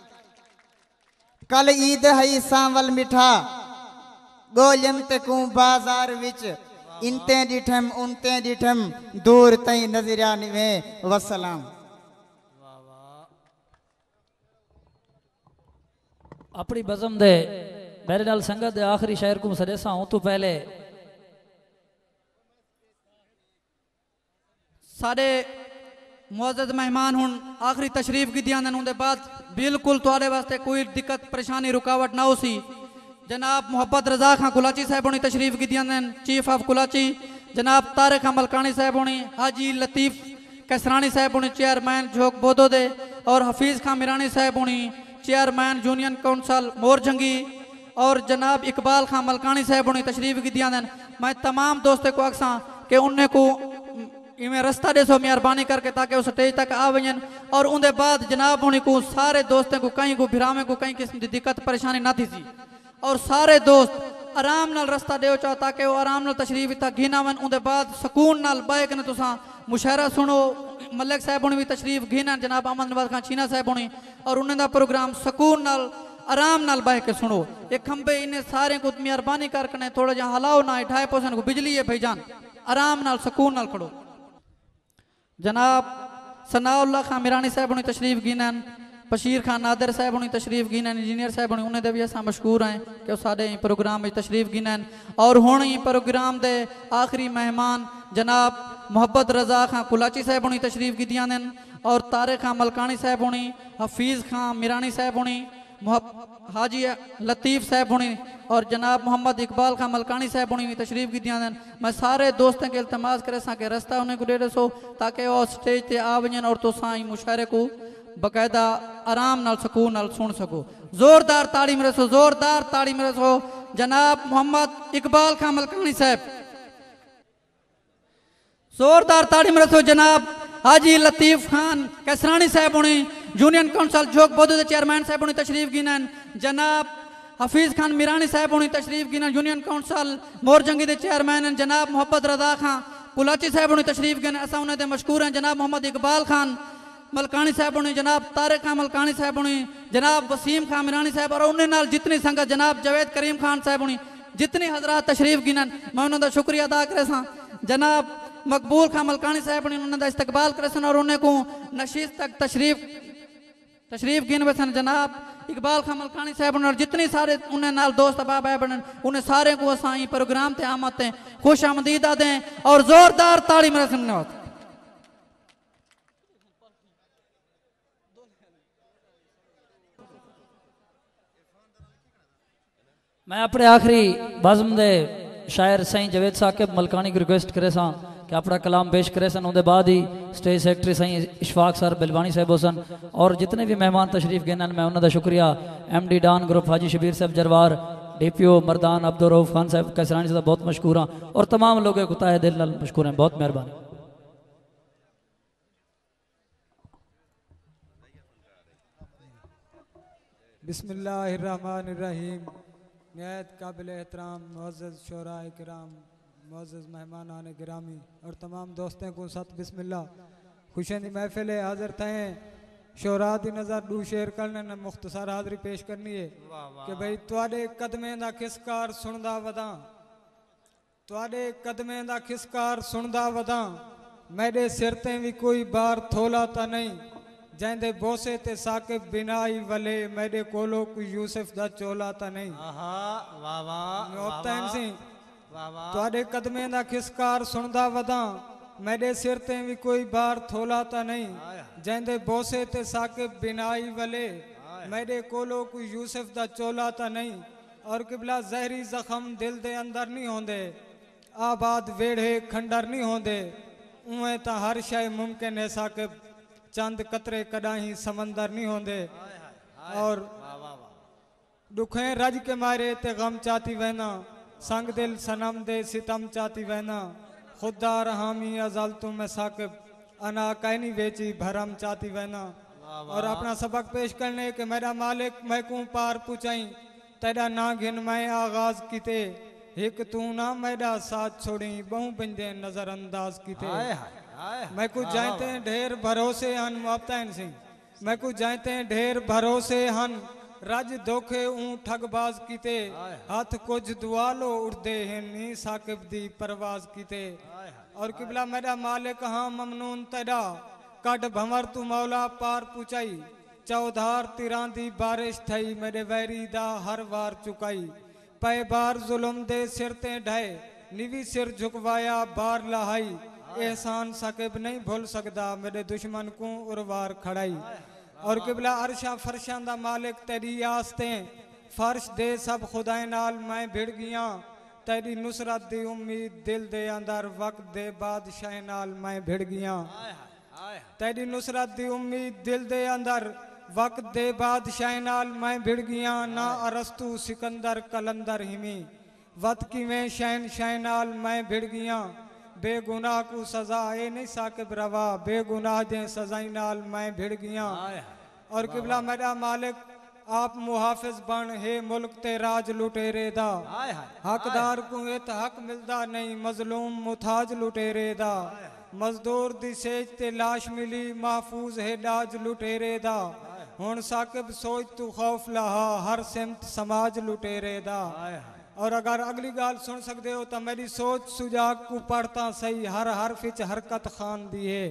[SPEAKER 3] कल ईद है सांवल मिठा गोलम ते कू बाजार विच इनते डिठम उनते डिठम दूर तई नजरिया निवे वसलाम
[SPEAKER 7] अपनी बज़म दे मेरे नाल संगत दे आखिरी शायर को सदेसा हूं तो पहले
[SPEAKER 2] साडे मुअज़्ज़ज़ मेहमान हुन आखिरी तशरीफ की दियां उनके बाद बिल्कुल तुहाडे वास्ते कोई दिक्कत परेशानी रुकावट ना होसी जनाब मोहब्बत रजा खां कुलाची साहब होनी तशरीफ की दियां चीफ ऑफ कुलाची जनाब तारिक मलकानी साहब होनी हाजी लतीफ कैसरानी साहब होनी चेयरमैन झोक बोदो दे और हफीज खां मिरानी साहब होनी चेयरमैन यूनियन काउंसिल मोरजंगी और जनाब इकबाल खां मलकानी साहब होनी तशरीफ की दियां मैं तमाम दोस्तों को अक्सा कि उन्हें को इवें रास्ता देसो मेहरबानी करके ताकि उस स्टेज तक आ वजन और उनके बाद जनाब होनी को सारे दोस्तों को कहीं को भिरामे को कहीं किस्म की दिक्कत परेशानी ना थी सी और सारे दोस्त आराम नाल रास्ता दो चाहो ताकि वो आराम नाल तशरीफ इतना घीना वन उनके बाद सुकून नाल बाइक ने तुसा मुशायरा सुनो मलिक साहब होनी भी तशरीफ घीना जनाब अहमद नवाज खान चीना साहब होनी और उन्हें प्रोग्राम सुकून नाल आराम नाल बह के सुनो ये खंबे इन्हें सारे को मेहरबानी करके थोड़ा जहा हलाओ ना ढाई परसेंट को बिजली है भाईजान आराम नाल सुकून नाल खड़ो जनाब सनाउल्लाह खान मिरानी साहब होनी तशरीफ घीनन बशीर खान नादर साहब होनी तशरीफ गिनन इंजीनियर साहब होनी उन्हें भी असा मशहूर हैं कि साढ़े प्रोग्राम में तशरीफ गिनन और हुण ही प्रोग्राम दे आखिरी मेहमान जनाब मोहब्बत रजा खां कुलाची साहब होनी तशरीफ की दियां और तारिक खां मलकानी साहब होनी हफीज़ खां मिरानी साहब होनी हाजी लतीफ़ साहब होनी और जनाब मोहम्मद इकबाल खां मलकानी साहब होनी तशरीफ की दियां मैं सारे दोस्तों के इल्तमास करे सा के रास्ता उन्हें को दे दसो ताकि वो स्टेज ते आ वजन और तो साई मुशायरे को बकायदा आराम नाल सुकून नाल सुन सको जोरदार ताड़ी में रसो जोरदार ताड़ी में रसो जनाब मोहम्मद इकबाल खां मलकानी साहब जोरदार ताड़ी में रसो जनाब हाजी लतीफ़ खान कैसरानी साहब होनी यूनियन काउंसिल जोक बोदो के चेयरमैन साहब होनी तशरीफ गिनन जनाब हफीज़ खान मिरानी साहब होनी तशरीफ गिनन यूनियन काउंसिल मोरजंगी के चेयरमैन जनाब मोहब्बत रजा खां कुलाची साहब होनी तशरीफ गिनन असा उन्हें मशहूर हैं जनाब मोहम्मद इकबाल खान मलकानी साहब होनी जनाब तारिक खान मलकानी साहब होनी जनाब वसीम खान मिरानी साहब और उन्हें नाल जितनी संगत जनाब जवेद करीम खान साहब होनी जितनी हजरात तशरीफ गिनन मैं उन्होंने शुक्रिया अदा करे सा जनाब मकबूल खान मलकानी साहब ने उन्होंने इस्तकबाल करे सन और उन्हें को नशीस तक तशरीफ तशरीफ गिन सन जनाब इकबाल खान मलकानी साहब ने और जितनी सारे उन्हें नाल दोस्त अहबाब है बन उन्हें सारे को असाई प्रोग्राम ते आमद खुश आमदीदा दें और जोरदार ताड़ी में धन्यवाद।
[SPEAKER 7] मैं अपने आखिरी बज़म दे शायर साईं जवेद साकिब मलकानी को रिक्वेस्ट करे सा कि अपना कलाम पेश करे सन। उनके बाद ही stage secretary Sain Ishfaq sir Bilwani साहब हुसन और जितने भी मेहमान तशरीफ गए मैं उन्होंने शुक्रिया एम डी डान ग्रुप हाजी शबीर साहब Zarwar D P O Mardan Abdul Khan साहब कैसरानी से बहुत मशहूर हाँ और तमाम लोग कुताए दिल नाल मशहूर हैं। बहुत मेहरबानी।
[SPEAKER 8] बिस्मिल्लाहिर्रहमानिर्रहीम। नहायत काबिल एहतराम मुअज़्ज़ज़ शोरा किराम, मुअज़्ज़ज़ मेहमान आने गिरामी और तमाम दोस्तों को सत बिस्मिल्लाह। खुशियां दी महफिल है हाजिर थे शोरा दी नज़र दू शेर करने ने मुख्तसर हाज़री पेश करनी है कि भाई तुआडे कदमें दा खिसकार सुनदा वदा, तुआडे कदमें दा खिसकार सुनदा वदा, मेरे सिर ते भी कोई बार थोला ता नहीं, जैंदे बोसे ते साकिब बिनाई वले, मेरे कोलो कोई यूसुफ दा चोला ता नहीं।
[SPEAKER 6] वाह वाह
[SPEAKER 8] मोहतरम सिंह तुआडे कदमें दा खिसकार सुनदा वदा, मेरे सिर ते भी कोई बार थोला ता नहीं, जैंदे बोसे ते साकिब बिनाई वले, मेरे कोलो कोई यूसुफ दा चोला ता नहीं। और किबला जहरी जख्म दिल दे अंदर नहीं होंदे, आबाद वेड़े खंडर नहीं होंदे, उवें ता हर शय मुमकिन है साकिब, चंद कतरे कदाही समंदर नहीं होंदे। और दुखें रज के मारे ते गम चाती वहना, संग दिल सनम दे सितम चाती वहना, खुदा रहामी अजल तुम में साकिब, अना कैनी वेची भरम चाती वहना। और अपना सबक पेश करने के मेरा मालिक मैं को पार पुचाई, तेरा ना घिन मैं आगाज किते, एक तू ना मेरा साथ छोड़ी, बहु बंदे नजरअंदाज किते। मैं कुछ जानते हैं ढेर भरोसे हन मुआफ्ताइन सिंह, मैं कुछ जानते हैं ढेर भरोसे हन, रज धोखे ऊं ठगबाज किते, हाथ कुछ दुआलो उड़दे हैं नी साकिब दी परवाज किते। और किबला मेरा मालिक हाँ ममनून तेरा, कट भंवर तू मौला पार पुचाई, चौधार तिरां दी बारिश थई, मेरे वैरी दा हर वार चुकाई, पै बार जुल्म दे सिर ते ढाए, निवी सिर झुकवाया बार लहाई, एहसान साकिब नहीं भूल सकदा, मेरे दुश्मन को उर्वार खड़ाई। और किबला अरशा फरशां दा मालिक तेरी आस्ते, फर्श दे सब खुदाए नाल मैं भिड़ गया, तेरी नुसरत दी उम्मीद दिल दे अंदर, वक्त दे बादशाह नाल मैं भिड़ गया, तेरी नुसरत दी उम्मीद दिल दे अंदर, वक्त दे बादशाह नाल मैं भिड़ गया, ना अरस्तु सिकंदर कलंदर हिमी, वत की में शैन शैन नाल मैं भिड़ गया, बेगुनाह को सजा ए नहीं साकिब रवा, बेगुनाह दे सजाई नाल मैं भिड़ गया। और किबला मेरा मालिक आप मुहाफिज बन है मुल्क ते राज लुटेरे दा, हकदार को एत हक मिलदा नहीं, मजलूम मुथाज लुटेरे दा, मजदूर दी सेज ते लाश मिली, महफूज है डाज लुटेरे दा, हुण साकिब सोच तू खौफ लहा, हर सिमत समाज लुटेरे दा। और अगर अगली गाल सुन सकते हो तो मेरी सोच सुजाग को पढ़ता सही, हर हरफ विच हरकत खान दी है,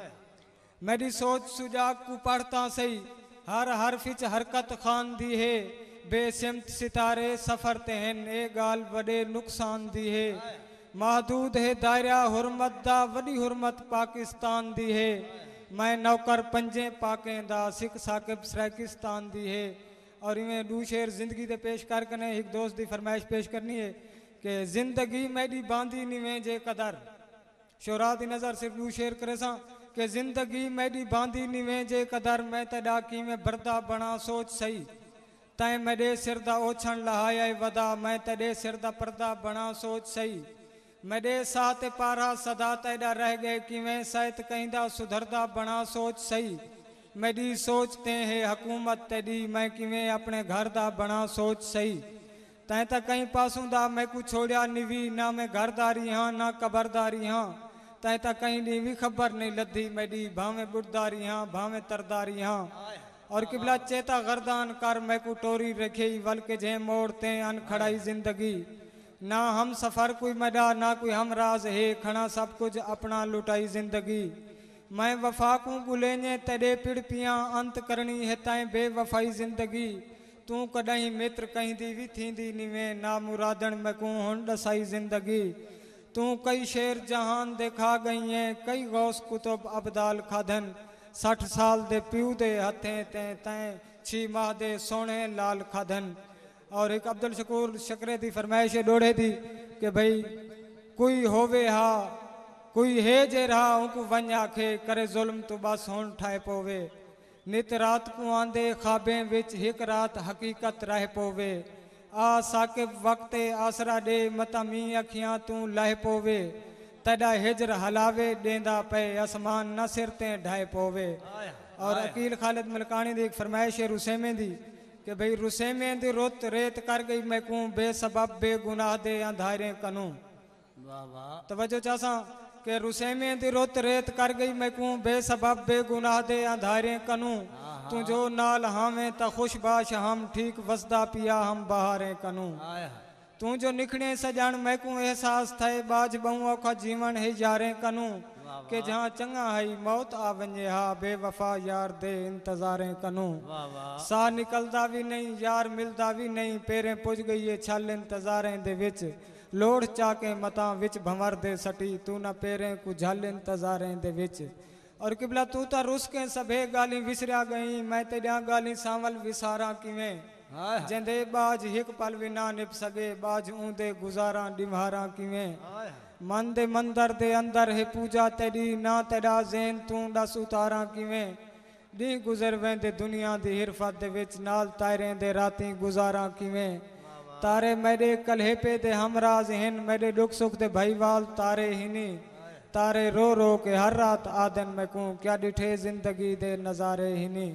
[SPEAKER 8] मेरी सोच सुजाग को पढ़ता सही, हर हरफ विच हरकत खान दी है, बेसिमत सितारे सफर तेहन, ए गाल बड़े नुकसान दी है, महदूद है दायरा हुरमत दा, वडी हुरमत पाकिस्तान दी है, मैं नौकर पंजे पाकें दा, सिख साकिब सराकिस्तान दी है। और इवें दू शेर जिंदगी दे पेश कर कने एक दोस्त दी फरमाइश पेश करनी है कि जिंदगी मेरी बांधी निवें जे कदर, शोरा दी नजर सिर्फ दू शेर करे सा कि जिंदगी मेरी बांधी निवें जे कदर, मैं तेरा किवें बरदा बना सोच सही, तैं मेरे सिर दा ओछण लहाया वदा, मैं तेरे सिर दा पर्दा बना सोच सही, मेरे साथ पारा सदा तेरा रह गए, किवें सैत कहिंदा सुधरदा बना सोच सही, मेरी सोचते है हकूमत तेरी, मैं किवें अपने घर दा बना सोच सही, तैं तो कहीं पासों दा मैं को छोड़िया निवी, ना मैं घरदारी हाँ ना कबरदारी हाँ, तैं तो कहीं दी भी खबर नहीं लद्दी मेरी, भावें बुढ़दारी हाँ भावें तरदारी हाँ। और किबला चेता गर्दान कर मैं को टोरी रखे, बल्कि जे मोड़ते अन खड़ाई जिंदगी, ना हम सफर कोई मदा ना कोई हम राज है, खड़ा सब कुछ अपना लुटाई जिंदगी, मैं वफा को गुलेने तेरे पिड़ पिया, अंत करनी है तैं बेवफाई जिंदगी, तू कदहीं मित्र कहीं दी भी थींदी निवें, ना मुरादन में को हुन दसाई जिंदगी, तू कई शेर जहान देखा गई है, कई गौस कुतुब अबदाल खाधन, सठ साल दे प्यू दे हथें ते तैं छी माह दे सोने लाल खाधन। और एक अब्दुल शकूर शकरे दी फरमाइश डोड़े दी कि भाई कोई होवे हा कोई है जे रहा उनको वन आखे करे जुल्म तो बस हुन ठाए पोवे नित रात को आंदे खाबे विच एक रात हकीकत रह पोवे आ साकिब वक्ते आसरा दे मता मी अखियां तू लह पोवे तड़ा हिजर हलावे देंदा पे आसमान न सिर ते ढाए पोवे। और अकील खालिद मलकानी दी एक फरमाइश है रुसेमे दी कि भाई रुसेमे दी रुत रेत कर गई मैं को बेसबब बेगुनाह दे अंधारे कनू। तवज्जो चासा के रुसेमे दी रुत रेत कर गई मैं को बेसबब बेगुनाह दे अंधारे कनू तू जो नाल हावे ता खुश बाश हम ठीक वसदा पिया हम बहारे कनू तू जो निखणे सजान मैं को एहसास थे बाज बहु औखा जीवन है यारे कनू के जहाँ चंगा है मौत आ वंजे हा बेवफा यार दे इंतजारे कनू सा निकलदा भी नहीं यार मिलदा भी नहीं पेरे पुज गई है छल इंतजारे दे विच लोड़ चाके मता विच भंवर दे सटी तू न पेरे को झल इंतजारे दे विच। और किबला तू ता रुस के सभे गाली विसरिया गई मैं तेरिया गाली सावल विसारा किवें जंदे बाज हिक पल भी ना निप सके बाज ऊंदे गुजारा डिम्हारा किवें मन दे मंदर दे अंदर है पूजा तेरी ना तेरा ज़हन तू दस उतारा किवें दी गुजर वेंदे दुनिया दी हिरफत दे विच नाल तारे दे राती गुजारा किवें तारे मेरे कल्हे पे दे हमराज हिन मेरे दुख सुख दे भाईवाल तारे हिनी तारे रो रो के हर रात आदन में को क्या डिठे जिंदगी दे नजारे हिनी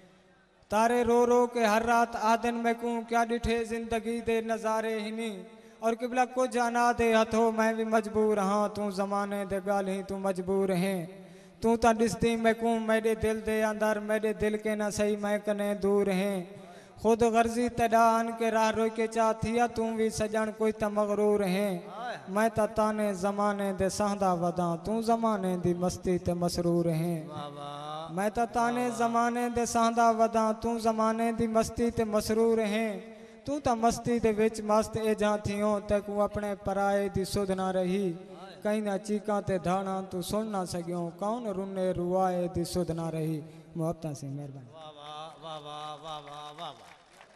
[SPEAKER 8] तारे रो रो के हर रात आदन में को क्या डिठे जिंदगी दे नजारे हिनी। और किबला को जाना दे हथो मैं भी मजबूर हाँ तू जमाने दे गाली तू मजबूर है तू ता दिसती मैं को मेरे दिल दे अंदर मेरे दिल के ना सही मैं कने दूर है खुद गर्जी तडान के राह रो के चाथिया तू भी सजन कोई त मगरूर है मैं ता ताने जमाने दे सहदा वदा तू जमाने दी मस्ती ते मसरूर है मैं ता ताने जमाने दे सहदा वदा तू जमाने दी मस्ती ते मसरूर है तू ता मस्ती दे विच मस्त ए जा थियो ते को अपने पराए दी सुध ना रही कहीं ना चीका ते धाना तू सुन ना सकियो कौन रुने रुआए दी सुध ना रही। मोहब्बत से मेहरबानी।
[SPEAKER 6] वाह वाह वाह वाह वाह वाह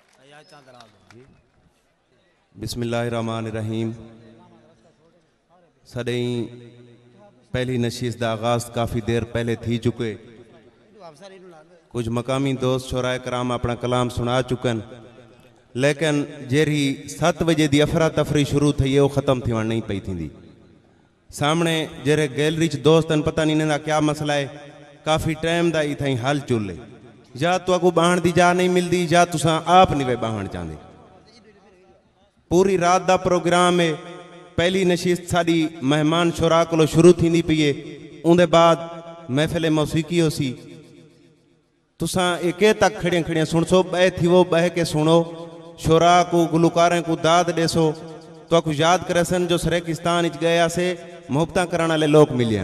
[SPEAKER 9] बिस्मिल्लाहिर्रहमानिर्रहीम। सदई पहली नशीस दा आगाज काफ़ी देर पहले थी चुके कुछ मकामी दोस्त शोराए कराम अपना कलाम सुना चुकन लेकिन जेरी सत बजे दी अफरा तफरी शुरू थी है वो ख़त्म थी नहीं पई थी सामने जेरे गैलरी च दोस्तन पता नहीं इन्हें क्या मसला है काफ़ी टाइम दा थी हल चुले या तो अगू बहन दी जा नहीं मिलती या तुसा आप नहीं वे बहन चाहते पूरी रात दा प्रोग्राम है पहली नशीस साड़ी मेहमान शुरा को शुरू थी पी है उनके बाद महफिल मौसीकी हो सी तुसा एक तक खड़िया खड़िया सुन सो बह थी वो बह के सुनो शुरा को गुलकारें को दाद देसो तो आपको याद करे सन जो सरेकिस्तान गया से मोहब्बत कराने वाले लोग मिले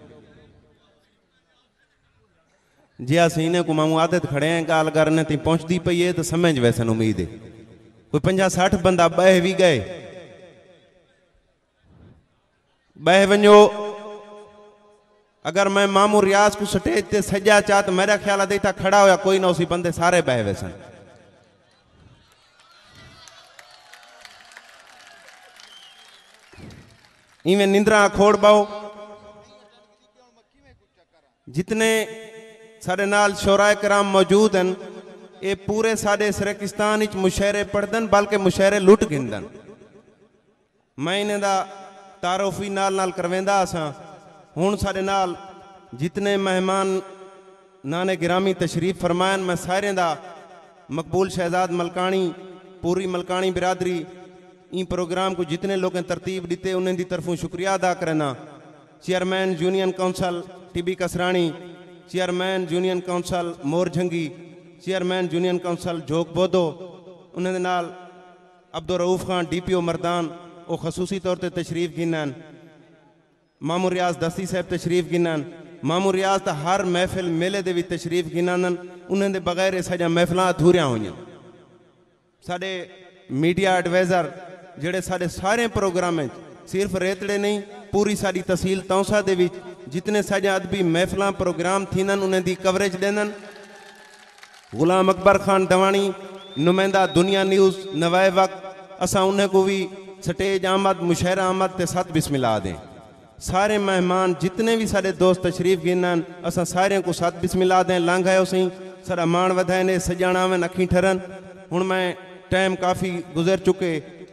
[SPEAKER 9] जी अस इन्हें को मामू आदत खड़े हैं गाल करने ती पहुंचती पई है तो समझ वैसन उम्मीद है कोई पंजा साठ बंदा बह भी गए बह वनो अगर मैं मामू रियाज को स्टेज ते सजा चाह तो मेरा ख्याल है था खड़ा होया कोई ना उसी बंदे सारे बह वैसन इवें निंद्रा खोड़ पाओ जितने साढ़े नाल शोराए कराम मौजूद हैं ये पूरे साढ़े सरेकिस्तान मुशहरे पढ़दन बल्कि मुशहरे लुट गिनदन मैं इन्हें दा तारुफी नाल नाल करवेंदा असा हुण साढ़े नाल जितने मेहमान नाने गिरामी तशरीफ फरमायन मैं सारे दा मकबूल शहजाद मलकानी पूरी मलकानी बिरादरी इन प्रोग्राम को जितने लोगों तरतीब दीते उन्हें दी तरफों शुक्रिया अदा करना chairman union council TB Kasrani chairman union council Morjhangi chairman union council जोक बोदो उन्हें नाल Abdul Rauf Khan D P O Mardan वो खसूसी तौर पर तशरीफ गिनन मामू रियाज दस्ती साहब तशरीफ गिनन मामू रियाज तो हर महफिल मेले दे विच तशरीफ गिनन उन्हें दे बगैर साडियां महफिलां अधूरियां होईयां साडे मीडिया एडवाइजर जेड़े साडे सारे प्रोग्राम सिर्फ रेतड़े नहीं पूरी साड़ी तहसील तौसा दे विच जितने साजा अदबी महफिलां प्रोग्राम थीनन उन्हें दी कवरेज देनन गुलाम अकबर खान दवानी नुमाइंदा दुनिया न्यूज़ नवाए वक्त असा उन्हें को भी स्टेज आमद मुशहरा आमद ते सत बिस्मिल्लाह दें। सारे मेहमान जितने भी सारे दोस्त तशरीफ गिनन असा सारे को सत बिस्मिल्लाह दें। लंघ आयो सी सारा मान वधाए ने सजाना वन अखी ठरन। हुण मैं टाइम काफ़ी गुजर चुके,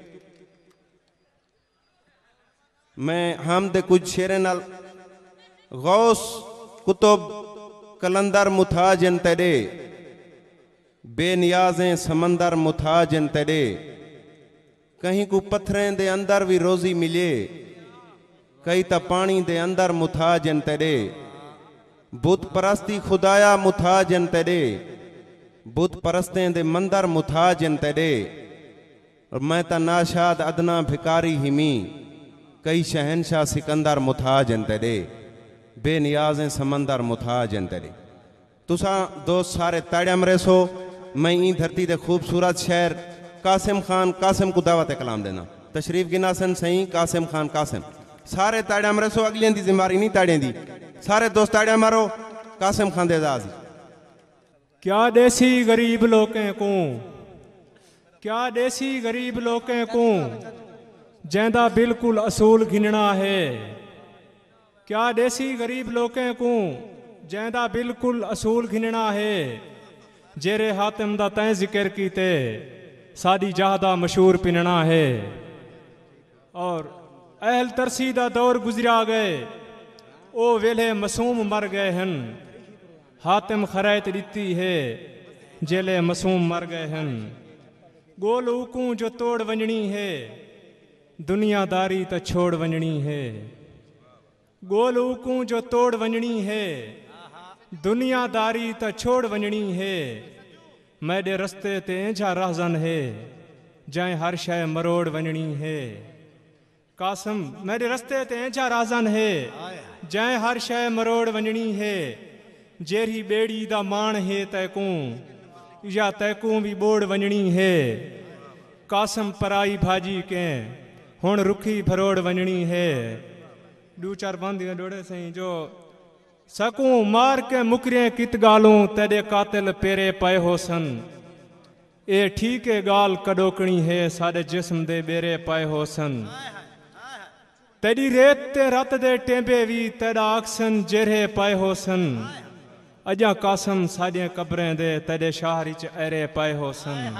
[SPEAKER 9] मैं हम दे कुछ शेरे नाल गौस कुतुब कलंदर मुताजन तेरे बेनियाज़ें समंदर मुताजन तेरे कहीं को पत्थरें दे अंदर भी रोजी मिले कई त पानी दे अंदर मुताजन तेरे बुत परस्ती खुदाया मुताजन तेरे बुत परस्तें दे मंदर मुताजन तेरे और मैं त नाशाद अदना भिकारी हिमी कई शहनशाह सिकंदर मुताजन तेरे बेनियाज़ें समंदर मुताजन तेरे। तुसा दोस्त सारे ताड़िया मरे सो। मैं ई धरती दे खूबसूरत शहर कासिम खान कासिम को दावत कलाम देना तशरीफ गिनासन सही कासिम खान कासिम सारे ताड़िया मरे सो। अगलियों की जिम्मेवारी नहीं ताड़ियों दी, सारे दोस्त ताड़िया मारो कासिम खान दे एजाज।
[SPEAKER 10] क्या देसी गरीब लोकें को क्या देसी गरीब लोकें को जैंदा बिल्कुल असूल गिनना है। क्या देसी गरीब लोकें को जैंदा बिल्कुल असूल गिनना है। जेरे हातिम दा तैं जिक्र कीते सादी जाहदा मशहूर पिनना है। और अहल तरसी दा दौर गुजरा गए ओ वेले मसूम मर गए हन। हातिम खरैत दिती है जेले मसूम मर गए हन। गोल उकूं जो तोड़ वंजनी है दुनियादारी त छोड़ वंजनी है। गोल उकूं जो तोड़ वंजनी है दुनियादारी त छोड़ वंजनी है। मैडे रस्ते ते जा राजन है जै हर शय मरोड़ वंजनी है। कासम मेरे रस्ते ते जा राजन है जै हर शय मरोड़ वंजनी है। जेरी बेड़ी दा मान है तैकूं या तैकूं भी बोड़ वंजनी है। कासम पराई भाजी के हुण रुखी भरोड़ वंजनी है। दो चार बंदियां डोड़े सही जो सकूं मार के मुकरे कित गालूं तेरे कातिल पेरे पए होसन। ए ठीक है गाल कड़ोकनी है साडे जिस्म दे बेरे पए होसन। तेरी रेत ते रत दे टेंबे भी तेरा अक्सन जेरे पए होसन। अजा कासम साडियां कब्रें दे तेरे शाहरी च एरे पए होसन।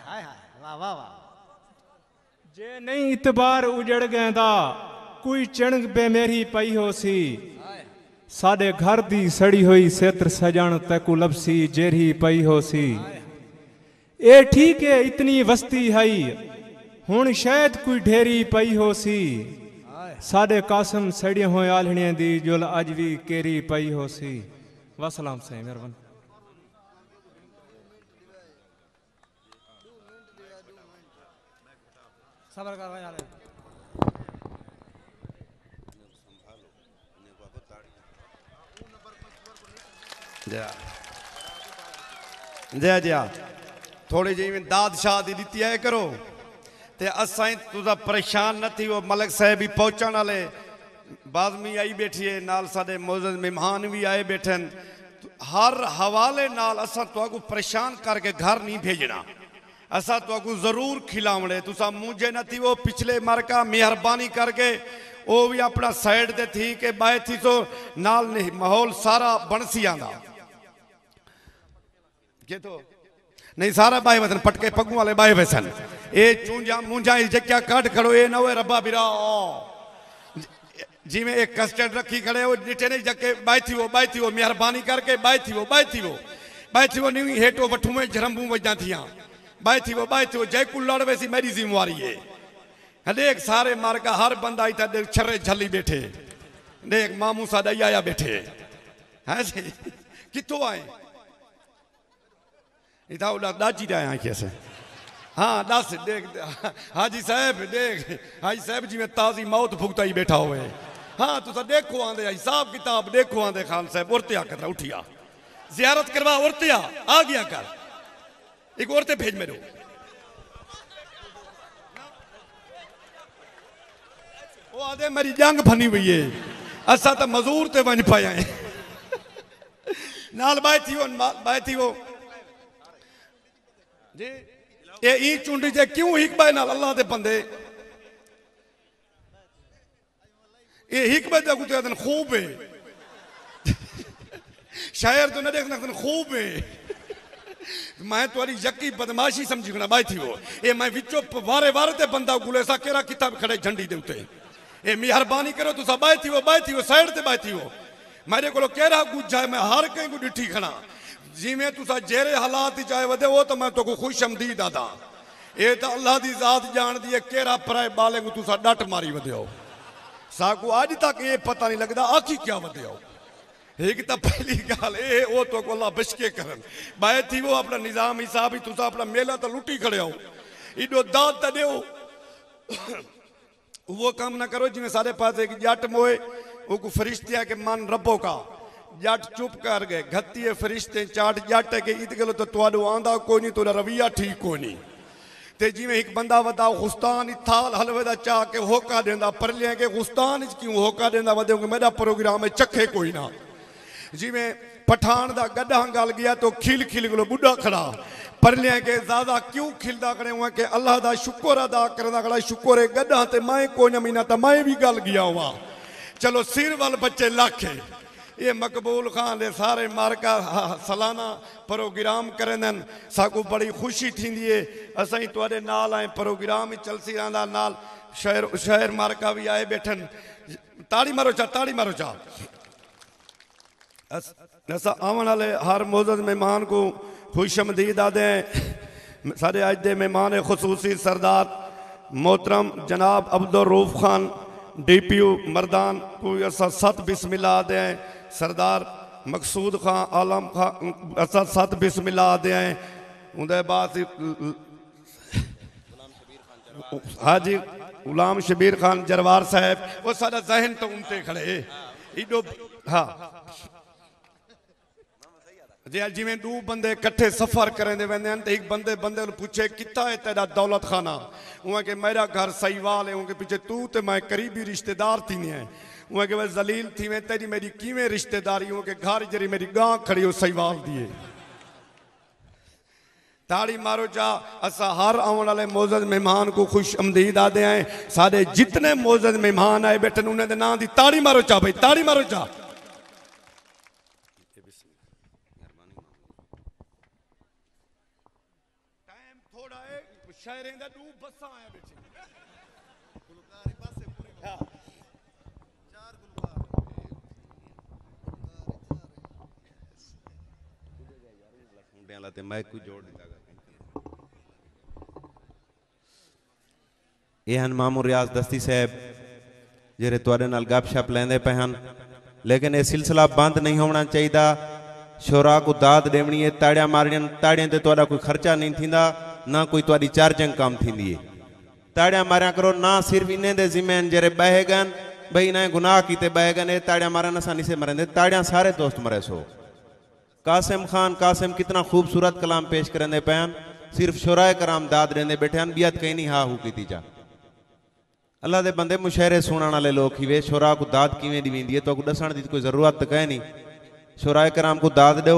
[SPEAKER 10] जे नहीं इतबार उजड़ गैंदा कोई चणग बेमेरी पई होसी। साडे घर दी सड़ी हुई सेत्र सजण तैकू लपसी जेरी पई होसी। ए ठीक है इतनी वस्ती हई हुण शायद कोई ढेरी पई होसी। साडे कासम सड़िया हुए आलहणिया दी जुल अज भी केरी पई होसी। वसलाम से मेहरबान।
[SPEAKER 8] सबर कर भाई आले
[SPEAKER 11] जया जया जया थोड़ी जी दाद शाह दी दी है करो ते असाई तुझा परेशान न थी। वो मलक साहब भी पहुंचने वाले बाजमी आई बैठी है नाल साडे मौजूद मेहमान भी आए बैठे। हर हवाले नाल असा तुहाकू परेशान करके घर नहीं भेजना। असा तुहाकू जरूर खिलावणे तुसा मुझे न थी। वो पिछले मरका मेहरबानी करके वो भी अपना साइड ते थी के बाए थी तो नाल नहीं माहौल सारा बनसी आंदा के तो नहीं सारा बाए वसन पटके पगू वाले बाए वसन। ए चूंजा मुंजा जक्या काट खड़ो ए न होए रब्बा बिरा जिमें एक कस्टर्ड रखी खड़े वो डिटे नहीं जके बाए थी वो बाए थी वो मेहरबानी करके बाए थी वो बाए थी वो बाए थी वो नहीं हेटो वठू में झरम्बू वजना थिया बाए थी वो बाए थी वो जय कुल लड़ वैसी मेरी जिम्मेवारी है। देख सारे मार का हर बंदा इतना देख छर्रे झली बैठे। देख मामू सा दई आया बैठे हैं जी कितों आए इतना उड़ा दाजी आया कैसे। हाँ दस देख हाजी साहब देख हाजी साहब जी में ताजी मौत भुगता ही बैठा हुए। हाँ तुसा देखो आंदे हिसाब किताब देखो आंदे खान साहब उड़ते कर उठिया जियारत करवा उड़ते आ गया कर एक औरतें भेज मेरे वो आदे मेरी जंग फनी हुई है असा तो मजूर ते वन पाया है नाल बाय थी वो बाय थी वो जी ये ई चुंडी जे क्यों हिकबे नाल अल्लाह दे बंदे ये हिकबे दा कुते दिन खूब है शायर तो न देखना खूब है मैं तुम्हारी यकी बदमाशी समझना बाई थी वो ये मैं विचो वारे वारे ते बंदा गुले सा केरा किताब खड़े झंडी दे उते ये मेहरबानी करो तुसा बाई थी वो बाई थी वो साइड ते बाई थी वो मेरे को केरा गुज है मैं हर कहीं को डिठी खड़ा जिमें तुसा जेरे हालात चाहे वदे वो तो मैं तो को खुश आमदीद आदा ये तो अल्लाह दी जात जान दी है केरा पराए बाले को तुसा डट मारी वदे हो साकू आज तक ये पता नहीं लगता आखी क्या वदे हो एक तो पहली गाल ए वो तो को अल्लाह बचके करन बाय थी वो अपना निजाम हिसाब ही तुसा अपना मेला तो लुटी खड़े हो इडो दाद त देओ वो काम ना करो जिवें सारे पास एक जट मोए वो को फरिश्ते के मन रब्बो का जट चुप कर गए घत्ती फरिश्ते चाट जट के इत गलो तो तुहाडो आंदा कोई नहीं तोड़ा रवैया ठीक कोई नहीं ते जिवें एक बंदा वदा गुस्तान इथाल हलवे दा चा के होका देंदा पर ले के गुस्तान क्यों होका देंदा वदे मेरा प्रोग्राम है चखे कोई ना जिमें पठान दा गड्ढा गल गया तो खिल खिल गलो बुढ़ा खड़ा पर लिया के ज्यादा क्यों खिलदा करे हुआ के अल्लाह दा शुक्र अदा करदा खड़ा शुक्र है गड्ढा ते मैं कोई महीना तो मैं भी गल गया हुआ चलो सिर वाल बच्चे लाखे ये मकबूल खान दे सारे मार्का सालाना प्रोग्राम करेंदन साकू बड़ी खुशी थींदी है असाई तुहाडे नाल आए प्रोग्राम ही चलसी रहंदा नाल शहर शहर मार्का भी आए बैठन ताड़ी मारो चा ताड़ी मारो चा असा आवन वाले हर मोजद मेहमान को खुश आमदीद आदे सारे अज दे मेहमान खसूसी सरदार मोहतरम जनाब Abdul Rauf Khan D P U Mardan को असा सत बिस्मिल्लाह आदे हैं सरदार मकसूद खान आलम खान असा सत बिस्मिल्लाह आदे हैं उनके बाद हाजी गुलाम शबीर खान जरवार साहब वो सारा जहन तो उनते खड़े इडो हाँ जे जिमें दो बंदे कट्ठे सफर करेंदे वेंदे हैं एक बंदे बंदे पूछे कितना है तेरा दौलत खाना उहाँ के मेरा घर सहीवाल है उनके पीछे तू ते मैं करीबी रिश्तेदार थी नहीं है उहाँ के वह जलील थी मैं तेरी मेरी किवें रिश्तेदारी उहाँ के घर जरी मेरी गां खड़ी हो सहीवाल दिए ताड़ी मारो जा असा हर आने वाले मोजद मेहमान को खुश आमदीद आदे हैं सारे जितने मोजद मेहमान आए बैठे उन्हें नाम दी ताड़ी मारो चा भाई ताड़ी मारो चा शायरें दा दू बसा आया बैठे गुलकारी पासे पूरी हां चार गुलकार मुंडे वाला ते माइक को जोड़ दिता ये हन मामू रियाज दस्ती साहब जेरे तुहाडे नाल गपशप लेंदे पे हन लेकिन ये सिलसिला बंद नहीं होना चाहिए शोरा को दाद देवनी है ताड़ियां मारनियां ताड़ियां ते तुहाडा कोई खर्चा नहीं थींदा ना कोई तुहाडी चार्जिंग काम थींदी है ताड़ियां मारिया करो ना सिर्फ इन्हें दे जिम्मेन जरे बह गन भाई इन्हें गुनाह कीते बह गन ये ताड़ियां मारन आसानी से मरेंदे ताड़ियां सारे दोस्त मरे सो कासिम खान कासिम कितना खूबसूरत कलाम पेश करेंदे पैन सिर्फ शोराए कराम दाद देंदे बैठे हैं बियत कहीं नहीं हा हु कीती जा अल्लाह दे बंदे मुशायरे सुनने वाले लोग ही वे शोरा को दाद किवें दी वेंदी है तो दसण दी कोई जरूरत तो कहे नहीं शोराए कराम को दाद दो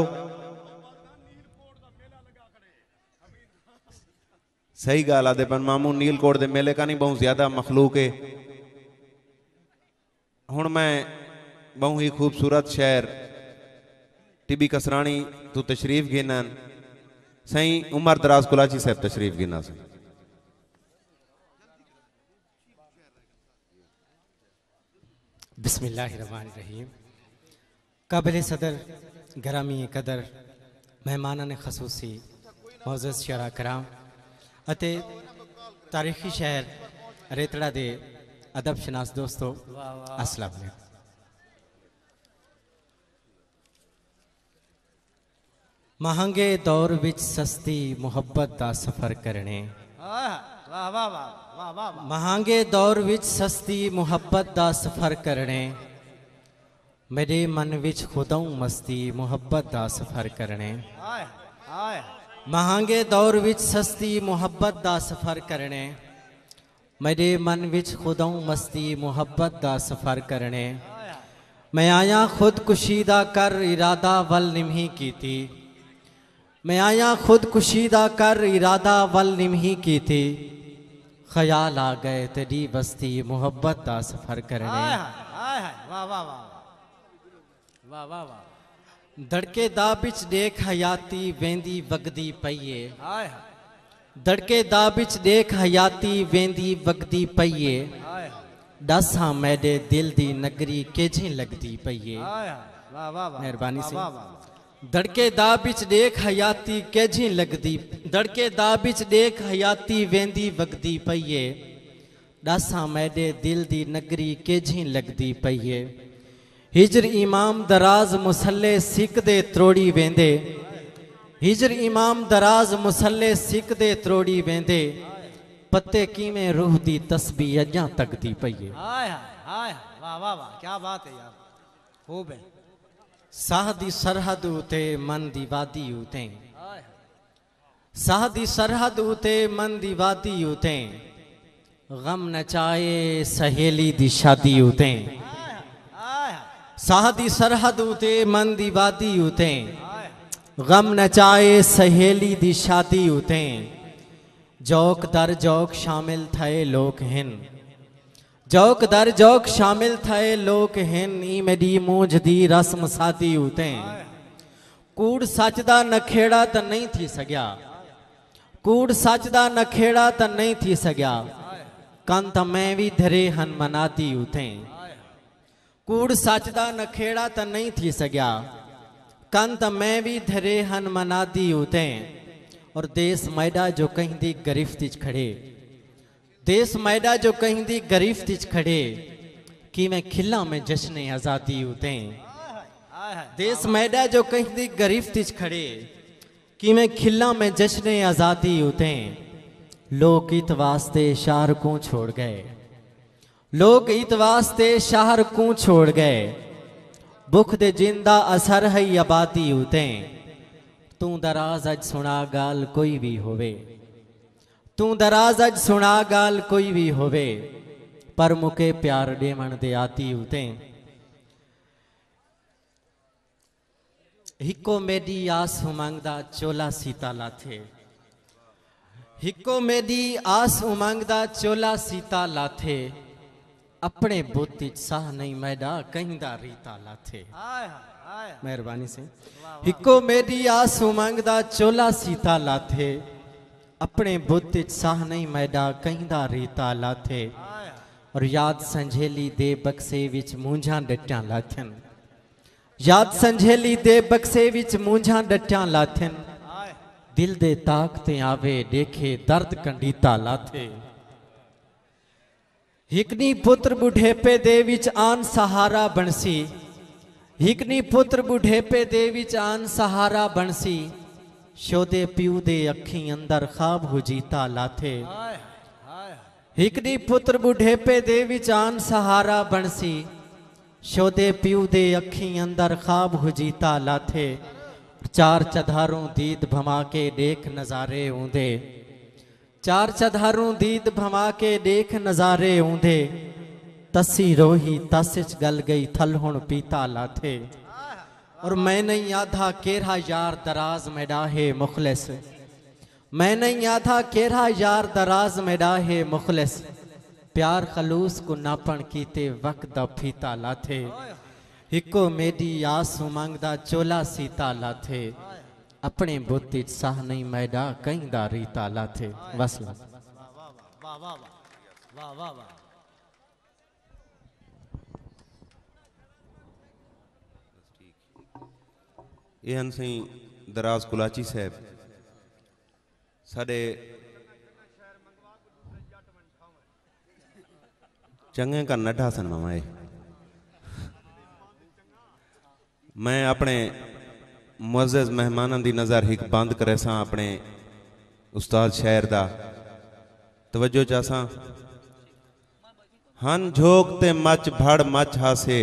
[SPEAKER 11] सही गाल आदे पन मामू नीलकोट दे मेले का नहीं बहुत ज्यादा मखलूक है हुण मैं बहु ही खूबसूरत शहर टिबी कसरानी तो तशरीफ गिनन सही उमर दराज कुलाची साहब तशरीफ गिना से
[SPEAKER 12] बिस्मिल्लाहिर्रहमानिर्रहीम काबिल सदर ग्रामी कदर मेहमानान खसूसी मौजूद शरा कराम अते तारीखी शहर रेतड़ा दे अदब शनास दोस्तों अस्सलाम वालेकुम महंगे दौर विच सस्ती मुहब्बत दा सफर करने महंगे दौर विच सस्ती मुहब्बत दा सफर करने मेरे मन विच खुदाऊं मस्ती मुहब्बत दा सफर करने महंगे दौर विच सस्ती मुहब्बत दा सफर करने मेरे मन विच खुदाऊं मस्ती मुहब्बत दा सफर करने मैं आया खुदकुशी दा कर इरादा वल निमही की थी मैं आया खुदकुशी दा कर इरादा वल निमही की थी ख्याल आ गए तेरी बस्ती मुहब्बत दा सफर करने
[SPEAKER 6] हाय हाय हाय वाह वाह वाह वाह वाह वाह
[SPEAKER 12] धड़के दा बिच देख हयाती वेंदी वगदी पईए
[SPEAKER 6] हाय हाय
[SPEAKER 12] धड़के दा बिच देख हयाती वेंदी वगदी पईए
[SPEAKER 6] हाय
[SPEAKER 12] दसां मेरे दिल दी नगरी केझी लगदी पईए
[SPEAKER 6] हाय वाह वाह वाह
[SPEAKER 12] मेहरबानी
[SPEAKER 6] वाह,
[SPEAKER 12] से
[SPEAKER 6] वाह, वाह।
[SPEAKER 12] धड़के दा बिच देख हयाती केझी लगदी धड़के दा बिच देख हयाती वेंदी वगदी पईए दसां मेरे दिल दी नगरी केझी लगदी पईए हिजर इमाम दराज मुसल्ले सिक दे त्रोड़ी वेंदे हिजर इमाम दराज मुसल्ले सिक दे त्रोड़ी वेंदे पत्ते कीवें रूह दी तस्बीह अजां तकदी पईए
[SPEAKER 6] हाय हाय हाय वाह वाह वाह क्या बात है यार खूब है
[SPEAKER 12] साह दी सरहद उते मन दी वादी उते साह दी सरहद उते मन दी वादी उते गम नचाए सहेली दी शादी उते साह दी सरहद उते मन दी वादी उते गम नचाए सहेली दी शादी उते जौक दर जौक शामिल थे लोक हिन जौक दर जौक शामिल थे लोक हिन ई मेरी मूंझ दी रस्म सादी उते कूड़ सच दा नखेड़ा त नहीं थी सग्या कूड़ सच दा नखेड़ा त नहीं थी सग्या कन त मैं भी धरे हन मनाती उते कूड़ सच दा नखेड़ा त नहीं थी सग्या कन त मैं भी धरे हन मनाती उते और देश मैडा जो कहीं दी गिरफ्त च खड़े देश मैडा जो कहीं दी गिरफ्त च खड़े कि मैं खिला में जश्न आज़ादी उते देश मैडा जो कहीं दी गिरफ्त च खड़े कि मैं खिला में जश्न आज़ादी उते लोग इत वास्ते शहर को छोड़ गए लोग इत वास्ते शहर को छोड़ गए बुख दे जिंदा असर है आबादी उते तू दराज अज सुना गाल कोई भी होवे तू दराज अज सुना गाल कोई भी होवे पर मुके प्यार देवण दे आती उते हिको मेडी आस उमंगदा चोला सीता लाथे हिको मेडी आस उमंगदा चोला सीता लाथे अपने बुत साह नहीं मैडा कहीं दा रीता लाथे मेहरबानी से हिको मेरी आस उमंगदा चोला सीता लाथे अपने बुत साह नहीं मैडा कहीं दा रीता लाथे और याद संझेली दे बक्से विच मूंझा डट्या लाथन याद संझेली दे बक्से विच मूंझा डट्या लाथन दिल दे ताकते आवे देखे दर्द कंडीता लाथे हिकनी पुत्र बुढ़ेपे दे विच आन सहारा बनसी हिकनी पुत्र बुढ़ेपे दे विच आन सहारा बनसी शोदे प्यू दे अखी अंदर खाब हुजीता लाथे हिकनी पुत्र बुढ़ेपे दे विच आन सहारा बनसी शोदे प्यू दे अखी अंदर खाब हुजीता लाथे चार चधारों दीद भमा के देख नजारे ऊंदे चार चधारों दीद भमा के देख नजारे ऊंधे तसी रोही तसिच गल गई थल हुण पीता लाथे और मैं नहीं आधा केरा यार दराज में डाहे मुखलिस मैं नहीं आधा केरा यार दराज में डाहे मुखलिस प्यार खलूस को नापण कीते वक्त फीता लाथे हिको मेडी आस उमंगदा चोला सीता लाथे अपने बुत साह नहीं मैडा कहीं दा रीता लाथे वसला
[SPEAKER 6] वाह वाह वाह वाह वाह
[SPEAKER 9] ये हन सही दराज कुलाची साहब साडे चंगे का नड्ढा सन मामाए मैं अपने मुअज़्ज़ज़ मेहमानों की नज़र हिक बंद करे सा अपने उस्ताद शायर दा तवज्जो चासा हन झोंकते मच भड़ मच हासे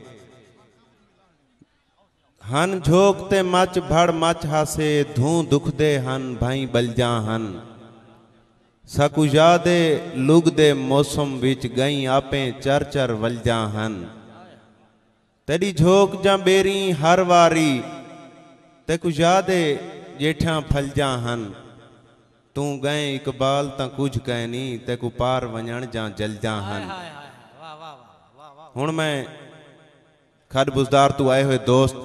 [SPEAKER 9] हन झोंकते मच भड़ मच हासे धूं दुखदे हन भाई बलजा हन सकु यादे लुगदे मौसम विच गई आपे चर चर वलजा हन तेरी झोंक जा बेरी हर वारी तेकु यादे जेठा फलजा हन तू गए इकबाल ता कुछ कह नहीं ते को पार वञण जा जलजा हन। हुण मैं खड बुजदार तू आए हुए दोस्त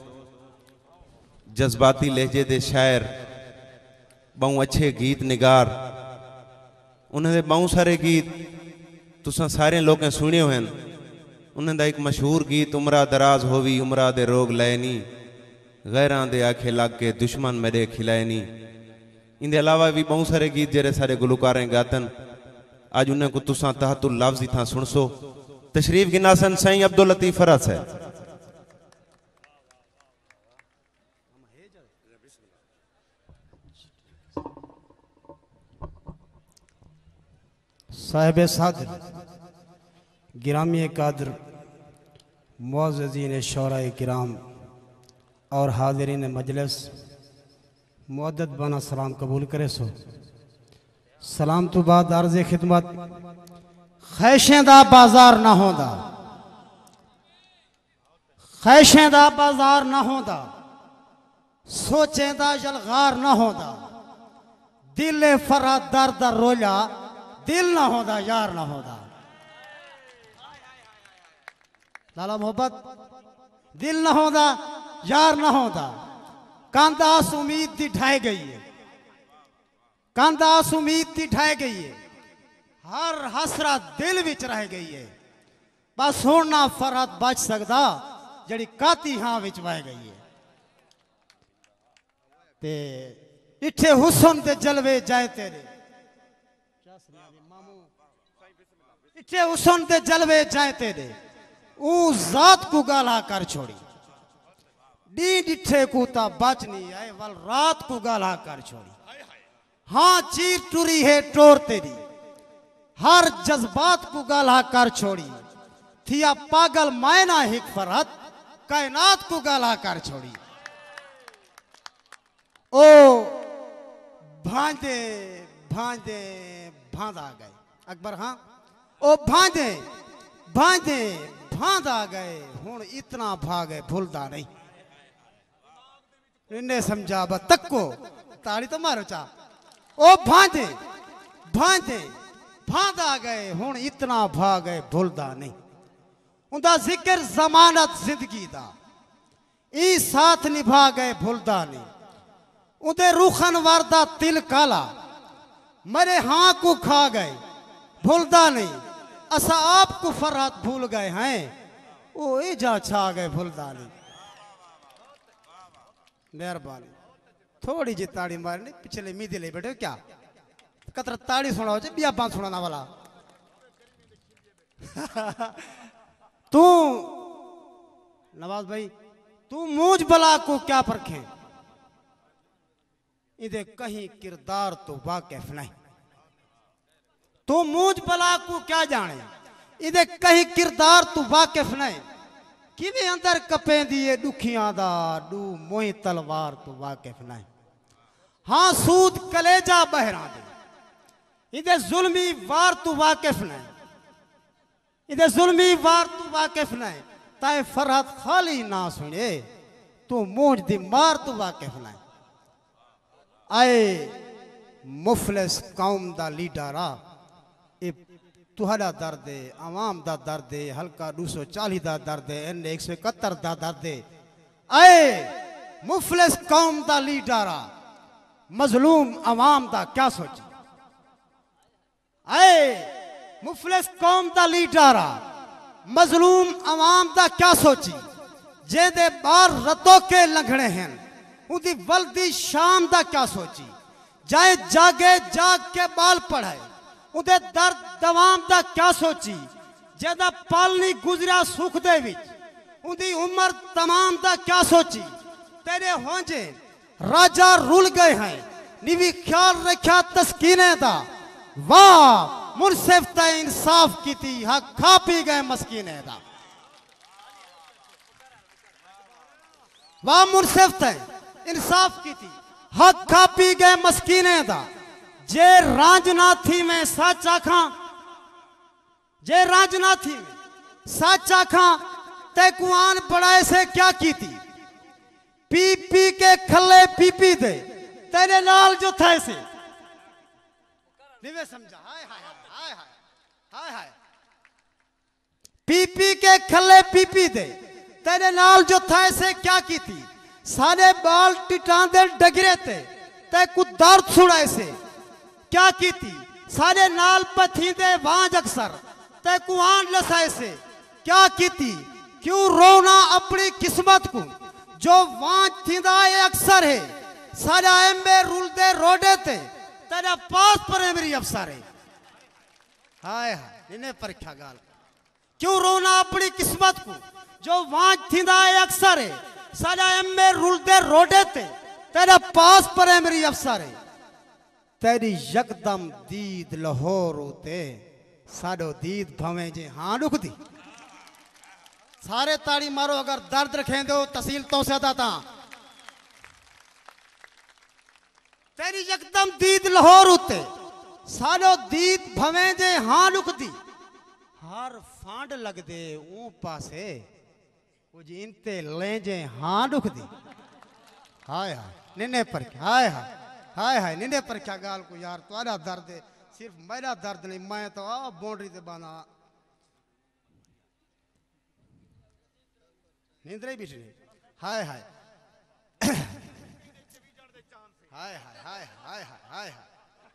[SPEAKER 9] जज्बाती लहजे दे शायर बहु अच्छे गीत निगार उन्होंने बहु सारे गीत तुसा सारे लोगों सुने हुए हैं। उन्होंने एक मशहूर गीत उमरा दराज होवी उमरा दे रोग लैनी गैरां दे आखे लग के दुश्मन मेरे खिलायनी। इनके अलावा भी बहुत सारे गीत जेरे सारे गुलकारें गातन आज उन्हें को तुसा तहतुल लफ्ज़ ही था सुन सो। तशरीफ गिनासन साईं अब्दुल लतीफ फरस है।
[SPEAKER 13] साहिब सादर गिरामी कादर मुअज़्ज़िज़ीन शौराए किराम और हाज़रीन मजलिस मुअद्दद बना सलाम कबूल करे सो। सलाम तो बाद अर्ज़ खिदमत खैशें दा बाजार ना होंदा खैशें दा बाजार ना होंदा सोचें दा जलगार ना होंदा दिल फरा दर्द रोला दिल ना होंदा यार ना होंदा। लाला मोहब्बत दिल ना होंदा यार ना होंदा। कांदास उम्मीद दी ढाई गई है कांदास उम्मीद दी ढाई गई है हर हसरा दिल विच रह गई है। बस हुण ना फरहत बच सकदा जड़ी काती हां विच वह गई है। ते इठे हुस्न दे जलवे जाए तेरे इठे हुस्न दे जलवे जाए तेरे ऊ जात को गाला कर छोड़ी डी डिठे को ता बच नहीं आए वल रात को गाला कर छोड़ी। हाँ चीर टुरी है टोर तेरी हर जज्बात को गाला कर छोड़ी थिया पागल मायना हिक फरहत कायनात को गाला कर छोड़ी। ओ भांदे भांदे भांदा गए अकबर हाँ ओ भांदे भांदे भांदा गए हुण इतना भागे भूलदा नहीं इन्हें समझा बा तक्को ताड़ी तो मारो चा ओ भांदे भांदे भांदा गए हुण इतना भागे भूलदा नहीं। उनका जिक्र जमानत जिंदगी दा ई साथ निभा गए भूलदा नहीं। उदे रूखन वारदा तिल काला मरे हाँ को खा गए भूलदा नहीं। असा आपको फरहत भूल गए हैं ओ इजा छा गए भूलदा नहीं। मेहरबानी थोड़ी जी ताड़ी मारनी पिछले मीदे ले बैठे क्या कतर ताड़ी सुनाओ जे बिया बात सुनाना वाला तू नवाज भाई तू मूझ बला को क्या परखे इधे कहीं किरदार तो वाकिफ नहीं। तू मूझ बला को क्या जाने इधे कहीं किरदार तू वाकिफ नहीं। किवे अंदर कपें दिए दुखियां दा डू मोई तलवार तो वाकिफ नहीं। हाँ सूद कलेजा बहरा दे इधे जुल्मी वार तू वाकिफ नहीं। इधे जुल्मी वार तू वाकिफ नहीं ताए फरहत खाली ना सुने तू मूझ दी मार तू वाकिफ नहीं। आए मुफलिस कौम दा लीडरा तुहाड़ा दर्द है आवाम दा दर्द है हल्का दो सौ चालीस दा दर्द है एन एक सौ इकहत्तर दा दर्द है। आए मुफलिस कौम दा लीडरा मजलूम आवाम दा क्या सोची। आए मुफलिस कौम दा लीडरा मजलूम आवाम दा क्या सोची। जेदे बार रतों के लंघने हैं उदी वल्दी शाम दा क्या सोची। जाए जागे जाग के बाल पढ़ाए उदे दर्द दवाम दा क्या सोची। जेदा पालनी गुजरा सुख दे विच उदी उम्र तमाम दा क्या सोची। तेरे होंजे राजा रुल गए हैं निवी ख्याल रखा तस्कीने दा वाह मुनसिफ ता इंसाफ की थी हक खा पी गए मस्कीने दा। वाह मुनसिफ ता इंसाफ की थी हक खा पी गए मस्कीने दा। जे राजनाथी में सच आखा जे राजनाथी में सच आखा ते कुआन बड़ाए से क्या की थी। पी पी के खले पी पी दे तेरे नाल जो था से नहीं समझा। हाय हाय हाय हाय हाय हाय पी पी के खले पी पी दे तेरे नाल जो था से क्या की थी सारे बाल टिटांदे डगरे थे ते कुछ दर्द सुनाए से क्या की थी सारे नाल पथी दे वांज अक्सर ते कुआन लसाए से क्या की थी क्यों रोना अपनी किस्मत को जो वांज थींदा है अक्सर है सारा एम्बे रूल दे रोडे थे तेरा पास पर मेरी अफसर है। हाय हाय इन्हें पर क्या गाल क्यों रोना अपनी किस्मत को जो वांज थींदा है अक्सर है सारा एम्बे रूल दे रोडे थे तेरा पास पर मेरी अफसर है। तेरी यकदम दीद लाहौर होते साडो दीद भवे जे हाँ रुक दी सारे ताड़ी मारो अगर दर्द रखें दो तहसील तो से दाता तेरी यकदम दीद लाहौर होते साडो दीद भवे जे हाँ रुक दी हर फांड लग दे ऊ पासे कुछ इनते ले जे हाँ रुक दी। हाय हाय निने पर हाय हाय हाय हाय निने पर क्या गाल को यार तुम्हारा दर्द है सिर्फ मेरा दर्द नहीं मैं तो आ बाउंड्री से बना नींद रही बिछड़ी। हाय हाय हाय हाय हाय हाय हाय हाय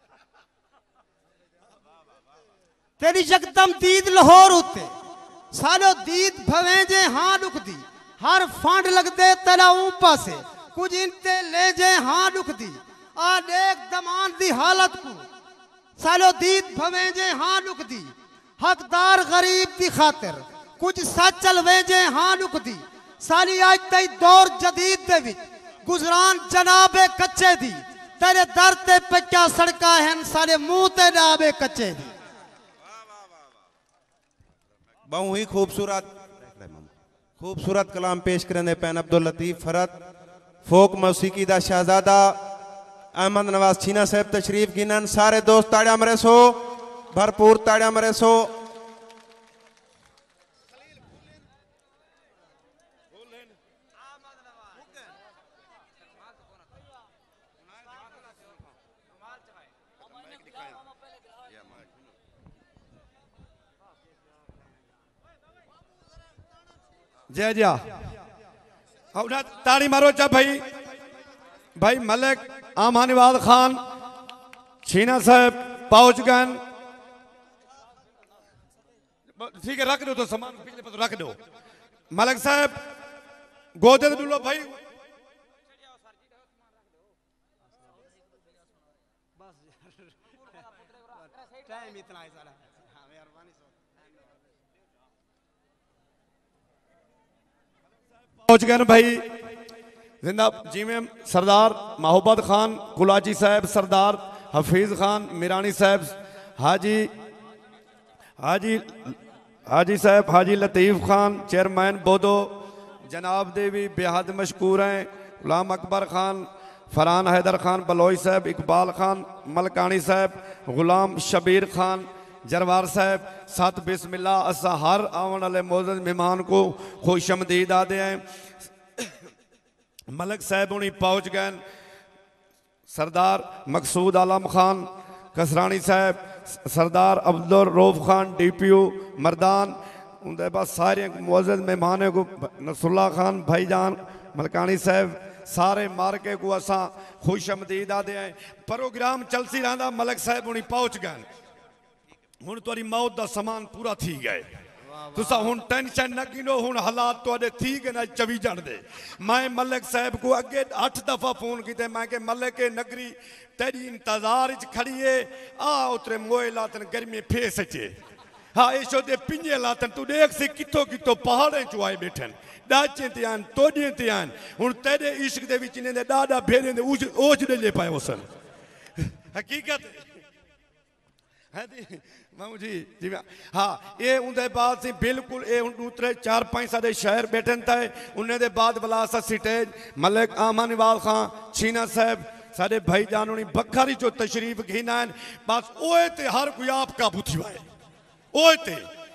[SPEAKER 13] तेरी यकदम दीद लाहौर होते सालो दीद भवे जे हाँ रुक दी हर फांड लग दे तेरा ऊपा से कुछ इनते ले जे हाँ रुक दी आ देख दमान दी हालत को सालो दीद भवे जे हाँ रुक दी हकदार गरीब दी खातिर कुछ सचल वे जे हाँ रुक दी साली आज तई दौर जदीद दे विच गुजरान जनाबे कच्चे दी तेरे दर ते पक्का सड़का हैं सारे मुंह ते डाबे कच्चे दी।
[SPEAKER 9] बहु ही खूबसूरत खूबसूरत कलाम पेश करने पैन अब्दुल लतीफ फरत फोक मौसीकी दा शहजादा अहमद नवाज छीना साहब तशरीफ गिनन सारे दोस्त ताड़िया मरे सो भरपूर ताड़िया मरे सो।
[SPEAKER 11] जय जया उठा ताड़ी मारो चा भाई भाई मलिक आमानिवाद खान छीना साहब पहुंच गए। ठीक है रख दो तो सामान पिछले पर रख दो मलिक साहब गोदे डुलो भाई
[SPEAKER 13] टाइम इतना है सारा
[SPEAKER 11] पहुंच गए भाई जिंदा जिमें सरदार मोहब्बत खान कुलाची साहब सरदार हफीज खान मीरानी साहब हाजी हाजी हाजी साहब हाजी लतीफ़ खान चेयरमैन बोदो जनाब देवी बेहद मशकूर हैं गुलाम अकबर खान फरहान हैदर खान बलोई साहब इकबाल खान मलकानी साहब गुलाम शबीर खान जरवार साहब सत बिस्मिल्ला असा हर आवन वाले मोअज़्ज़ज़ मेहमान को खुशमदीद आदे हैं। मलिक साहब उन्हीं पहुँच गए सरदार मकसूद आलम खान कसरानी साहब Sardar Abdul Rauf Khan D P U Mardan उनके बाद सारे मुअज़्ज़ज़ मेहमान को नसरुल्लाह खान भाईजान मलकानी साहब सारे मार्के को असा खुशमदीद आदे हैं। प्रोग्राम चलती रहा मलिक साहब उन्हीं पहुँच गए हुण तुहाडी मौत दा समान पूरा थी गए तुसा हुण टेंशन न गिनो हुण हालात तुहाडे थी गए ना चवी जण दे। मैं मलिक साहब को अगे अठ दफा फोन किते मैं के मलिक के नगरी तेरी इंतजार च खड़ी है आ उतरे मोए लातन गर्मी फेस अचे हाँ इशो दे पिंजे लातन तू देख से कितो कितो पहाड़े चो आए बैठन डाचे ते आन तोड़े ते आन हुण तेरे इश्क दे विच ने डाडा भेरे दे ओज ओज दे ले पाए वसन हकीकत है मामू जी जी हाँ ये उनके बाद से बिल्कुल ये दूसरे चार पांच सारे शहर बैठे थे उन्हें दे बाद बला सा सिटेज मलिक आमानिवाल खान छीना साहब सारे भाई जान उन्हें बखारी जो तशरीफ घिना बस ओए ते हर कोई आप काबू थी वाए ओए ते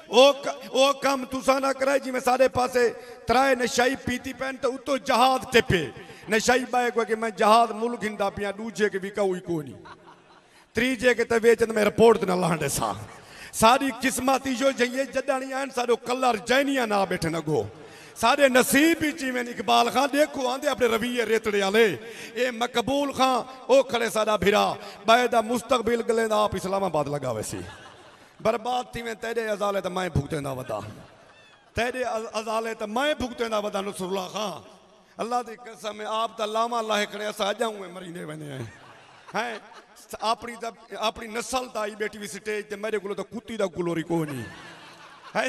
[SPEAKER 11] ओ ओ काम तुसा ना कराए जिमें सारे पासे त्राए नशाई पीती पैन तो उतो जहाज टिपे नशाई बाए को कि मैं जहाज मुल्क हिंदा पिया दूजे के विका हुई कोनी त्रीजे के तवे चंद में रिपोर्ट न लांडे सा सारी किस्मत जो जइए जडानी आन सारो कलर जैनिया ना बैठे न गो सारे नसीब ही जिमें इकबाल खान देखो आंदे अपने रवैये रेतड़े वाले ए मकबूल खान ओ खड़े सादा भिरा बायदा मुस्तकबिल गले दा आप इस्लामाबाद लगा वैसी बर्बाद थी में तेरे अजाले तो मैं भुगतेंदा वदा तेरे अजाले तो मैं भुगतेंदा वदा नसरुल्लाह खान अल्लाह दी कसम है आप ता लामा लाहे खड़े असा जाऊं मरीने बने हैं हैं अपनी अपनी नस्ल ता आई बेटी भी स्टेज ते मेरे को तो कुत्ती दा गुलोरी को नहीं है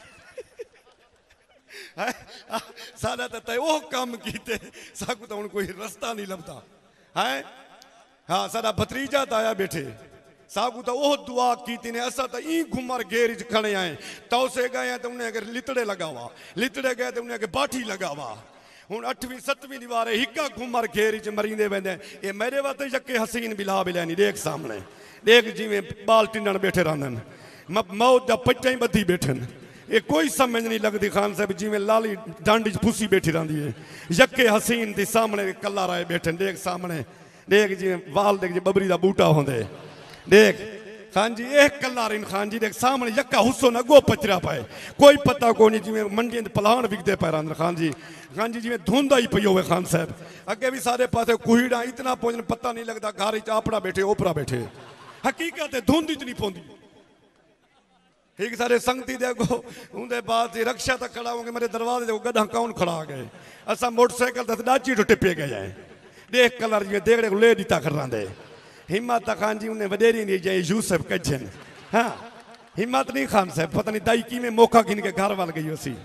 [SPEAKER 11] सादा तो तय वो काम कीते साकू तो कोई रास्ता नहीं लभदा है हाँ सादा भतीजा ताया बैठे साकू तो वो दुआ की ने असा तो ई घुमर घेर खड़े आए तो से गए तो उन्हें अगर लितड़े लगावा लितड़े गए तो उन्हें अगर बाठी लगावा हूँ अठवीं सतवीं दीवारे हिक्का घुमर घेर च मरींदे वेंदे ये मेरे वास्ते यके हसीन बिला बिलैनी देख सामने देख जिमें बाल टिंडन बैठे रहंदन मौत दा पट्टा ही बधी बैठन ये कोई समझ नहीं लगती खान साहब जिमें लाली डांडी फूसी बैठी रहती है यके हसीन थी सामने कला राय बैठे देख सामने देख जिमें वाल देख जी बबरी का बूटा होंदे देख खान जी एक कला रिन खान जी देख सामने यक्का हुस्सो न गो पचरा पाए कोई पता को नहीं जिमें मंडी पलान विकते पे रहा खान जी खान जी जिमें धुंधा ही पी हुए खान साहब अगे भी सारे पासे कुहीड़ा इतना पहुंचने पता नहीं लगता घर आपड़ा बैठे ओपरा बैठे हकीकत धुंध च नहीं पौंदी ठीक सारे संगती देखो उनके बाद रक्षा तक खड़ा होंगे मेरे दरवाजे देखो गड्ढा कौन खड़ा आ गए असा मोटरसाइकिल तक डाची तो टिपे गए हैं देख कलर जी देखने को ले दीता कर रहे हिम्मत खान जी उन्हें वडेरी नहीं जाए यूसुफ कजन हाँ हिम्मत नहीं खान साहब पता नहीं दाई की में मौका गिन के घर वाल गई उसी